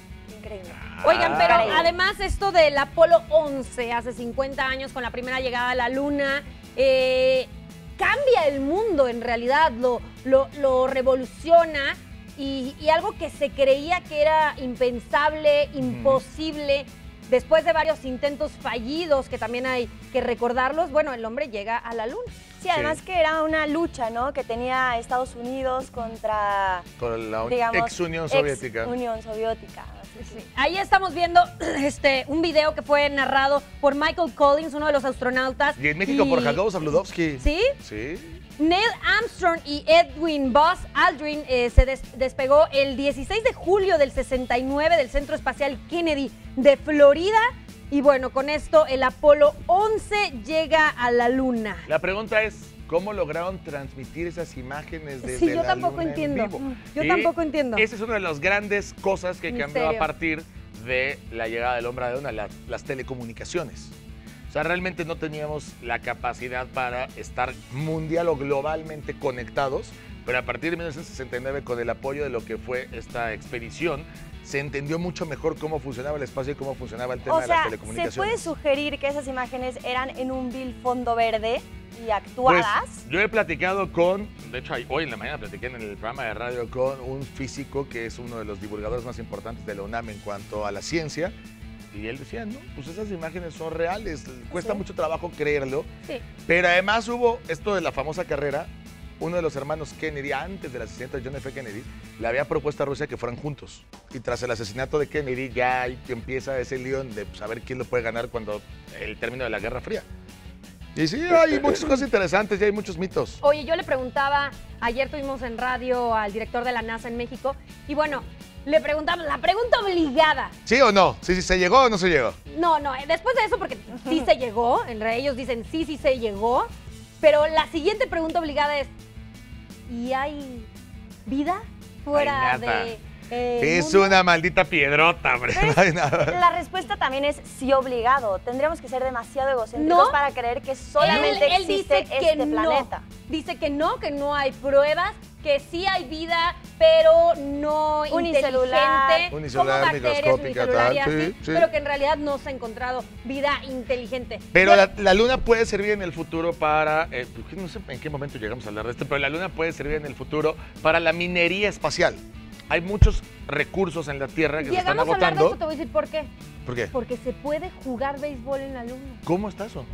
S2: increíble.
S3: Oigan, pero
S2: Increíble.
S3: además esto del Apolo once, hace cincuenta años, con la primera llegada a la Luna, eh, cambia el mundo en realidad, lo, lo, lo revoluciona y, y algo que se creía que era impensable, imposible, después de varios intentos fallidos, que también hay que recordarlos, bueno, el hombre llega a la Luna.
S2: Sí, además
S1: Sí.
S2: que era una lucha, ¿no? Que tenía Estados Unidos contra,
S1: Con la
S2: digamos,
S1: ex Unión Soviética.
S2: ex Unión Soviética. Sí, sí.
S3: Ahí estamos viendo este, un video que fue narrado por Michael Collins, uno de los astronautas.
S1: Y en México por Jacobo Zabludovsky.
S3: ¿Sí?
S1: Sí.
S3: Neil Armstrong y Edwin Buzz Aldrin eh, se des despegó el dieciséis de julio del sesenta y nueve del Centro Espacial Kennedy de Florida. Y bueno, con esto el Apolo once llega a la Luna.
S1: La pregunta es, ¿cómo lograron transmitir esas imágenes desde
S3: Sí, yo
S1: la
S3: tampoco
S1: Luna en
S3: entiendo.
S1: vivo?
S3: Yo
S1: Y
S3: tampoco entiendo.
S1: Esa es una de las grandes cosas que cambió a
S3: Misterio.
S1: partir de la llegada del hombre a la Luna, la- las telecomunicaciones. O sea, realmente no teníamos la capacidad para estar mundial o globalmente conectados, pero a partir de mil novecientos sesenta y nueve, con el apoyo de lo que fue esta expedición, se entendió mucho mejor cómo funcionaba el espacio y cómo funcionaba el tema
S2: O
S1: de las
S2: sea, ¿se
S1: telecomunicaciones.
S2: puede sugerir que esas imágenes eran en un vil fondo verde y
S1: Pues,
S2: actuadas?
S1: yo he platicado con, de hecho hoy en la mañana platiqué en el programa de radio con un físico que es uno de los divulgadores más importantes de la UNAM en cuanto a la ciencia, y él decía, no, pues esas imágenes son reales, cuesta
S2: Sí.
S1: mucho trabajo creerlo,
S3: Sí.
S1: pero además hubo esto de la famosa carrera. Uno de los hermanos Kennedy, antes del asesinato de John F. Kennedy, le había propuesto a Rusia que fueran juntos. Y tras el asesinato de Kennedy, ya ahí que empieza ese lío de saber quién lo puede ganar cuando el término de la Guerra Fría. Y sí, hay muchas cosas interesantes y hay muchos mitos.
S3: Oye, yo le preguntaba, ayer tuvimos en radio al director de la NASA en México, y bueno, le preguntamos, la pregunta obligada.
S1: ¿Sí o no? ¿Sí, sí se llegó o no se llegó?
S3: No, no, eh, después de eso, porque sí se llegó, entre ellos dicen sí, sí se llegó, pero la siguiente pregunta obligada es, ¿y hay vida fuera
S1: Hay nada.
S3: de el
S1: Es
S3: mundo?
S1: una maldita piedrota, hombre.
S2: Pero
S1: No hay nada.
S2: La respuesta también es sí obligado. Tendríamos que ser demasiado egocéntricos
S3: ¿No?
S2: para creer que solamente
S3: él, él
S2: existe
S3: dice que
S2: este
S3: no.
S2: planeta.
S3: Dice que no, que no hay pruebas, que sí hay vida, pero no
S2: Unicelular.
S3: inteligente,
S1: Unicelular,
S3: como bacterias,
S1: microscópica,
S3: unicelular y
S1: tal,
S3: así,
S1: sí, sí.
S3: pero que en realidad no se ha encontrado vida inteligente.
S1: Pero
S3: Yo-
S1: la, la luna puede servir en el futuro para, eh, no sé en qué momento llegamos a hablar de esto, pero la luna puede servir en el futuro para la minería espacial. Hay muchos recursos en la Tierra que se están
S3: Llegamos a hablar de
S1: agotando.
S3: eso, te voy a decir por qué.
S1: ¿Por qué?
S3: Porque se puede jugar béisbol en la luna.
S1: ¿Cómo está eso?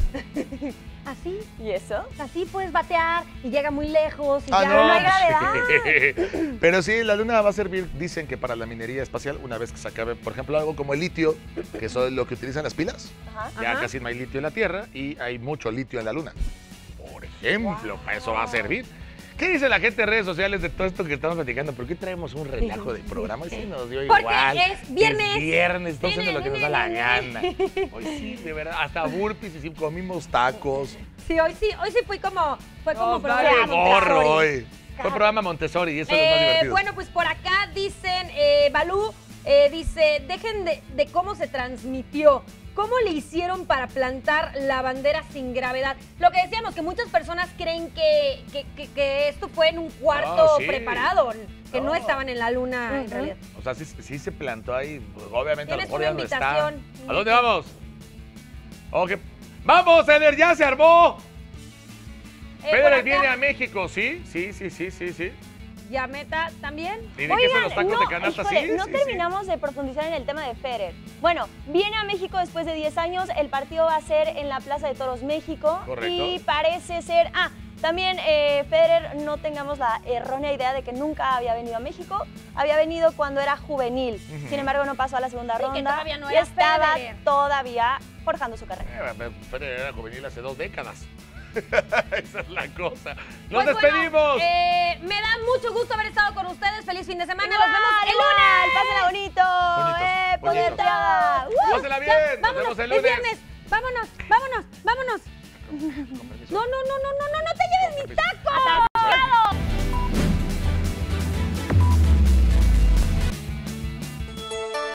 S3: Así,
S2: ¿Y eso?
S3: así puedes batear y llega muy lejos y
S1: Ah,
S3: ya
S1: no.
S3: no hay gravedad.
S1: Pero sí, la luna va a servir, dicen que para la minería espacial, una vez que se acabe, por ejemplo, algo como el litio, que es lo que utilizan las pilas.
S2: Ajá.
S1: Ya
S3: Ajá.
S1: casi no hay litio en la Tierra y hay mucho litio en la Luna. Por ejemplo, para eso va a servir. ¿Qué dice la gente de redes sociales de todo esto que estamos platicando? ¿Por qué traemos un relajo de programa? Hoy sí nos dio
S3: Porque
S1: igual.
S3: es viernes.
S1: Es viernes, estamos haciendo lo que nos da la gana. Hoy sí, de verdad, hasta burpees y sí, comimos tacos.
S3: Sí, hoy sí, hoy sí fui como, fue como
S1: No,
S3: programa
S1: vale gorro
S3: Montessori.
S1: hoy. Fue programa Montessori y eso es lo más
S3: Eh,
S1: divertido.
S3: bueno, pues por acá dicen, eh, Balú eh, dice, dejen de, de cómo se transmitió. ¿Cómo le hicieron para plantar la bandera sin gravedad? Lo que decíamos, que muchas personas creen que, que, que- que esto fue en un cuarto
S1: No, sí.
S3: preparado, que no.
S1: No.
S3: estaban en la luna en
S2: Ujú.
S3: realidad.
S1: O sea, sí, sí se plantó ahí, pues, obviamente a lo
S3: Tienes
S1: mejor
S3: una
S1: ya no está.
S3: invitación.
S1: ¿A dónde vamos? Ok. ¡Vamos, Eder! ¡Ya se armó!
S3: Eh, por
S1: Federer
S3: acá,
S1: viene a México, ¿sí? Sí, sí, sí, sí, sí.
S3: Yameta también.
S1: ¿Y de qué son los tacos
S2: no,
S1: de canasta?
S2: híjole,
S1: Sí,
S2: no
S1: sí,
S2: terminamos de profundizar en el tema de Federer. Bueno, viene a México después de diez años, el partido va a ser en la Plaza de Toros México.
S1: Correcto.
S2: Y parece ser... Ah, también eh, Federer, no tengamos la errónea idea de que nunca había venido a México. Había venido cuando era juvenil.
S1: Ujú.
S2: Sin embargo, no pasó a la segunda
S3: Sí, que
S2: ronda.
S3: todavía no
S2: y
S3: era
S2: estaba
S3: Federer.
S2: todavía forjando su carrera.
S1: Eh, Federer era juvenil hace dos décadas. Esa es la cosa. ¡Nos
S3: Pues bueno,
S1: despedimos!
S3: eh, me da mucho gusto haber estado con ustedes. Feliz fin de semana.
S2: Igual,
S3: Nos vemos el
S2: igual,
S3: lunes.
S2: Pásenla bonito.
S1: Bonitos,
S2: ¡Eh,
S1: bonitos.
S2: puñetada! ¡Uh!
S1: Pásela bien.
S3: Ya,
S1: Nos
S3: vámonos,
S1: vemos el
S3: es
S1: lunes.
S3: viernes. Vámonos, vámonos, vámonos.
S1: Con permiso.
S3: No, no, no, no, no, no, no te lleves mi taco.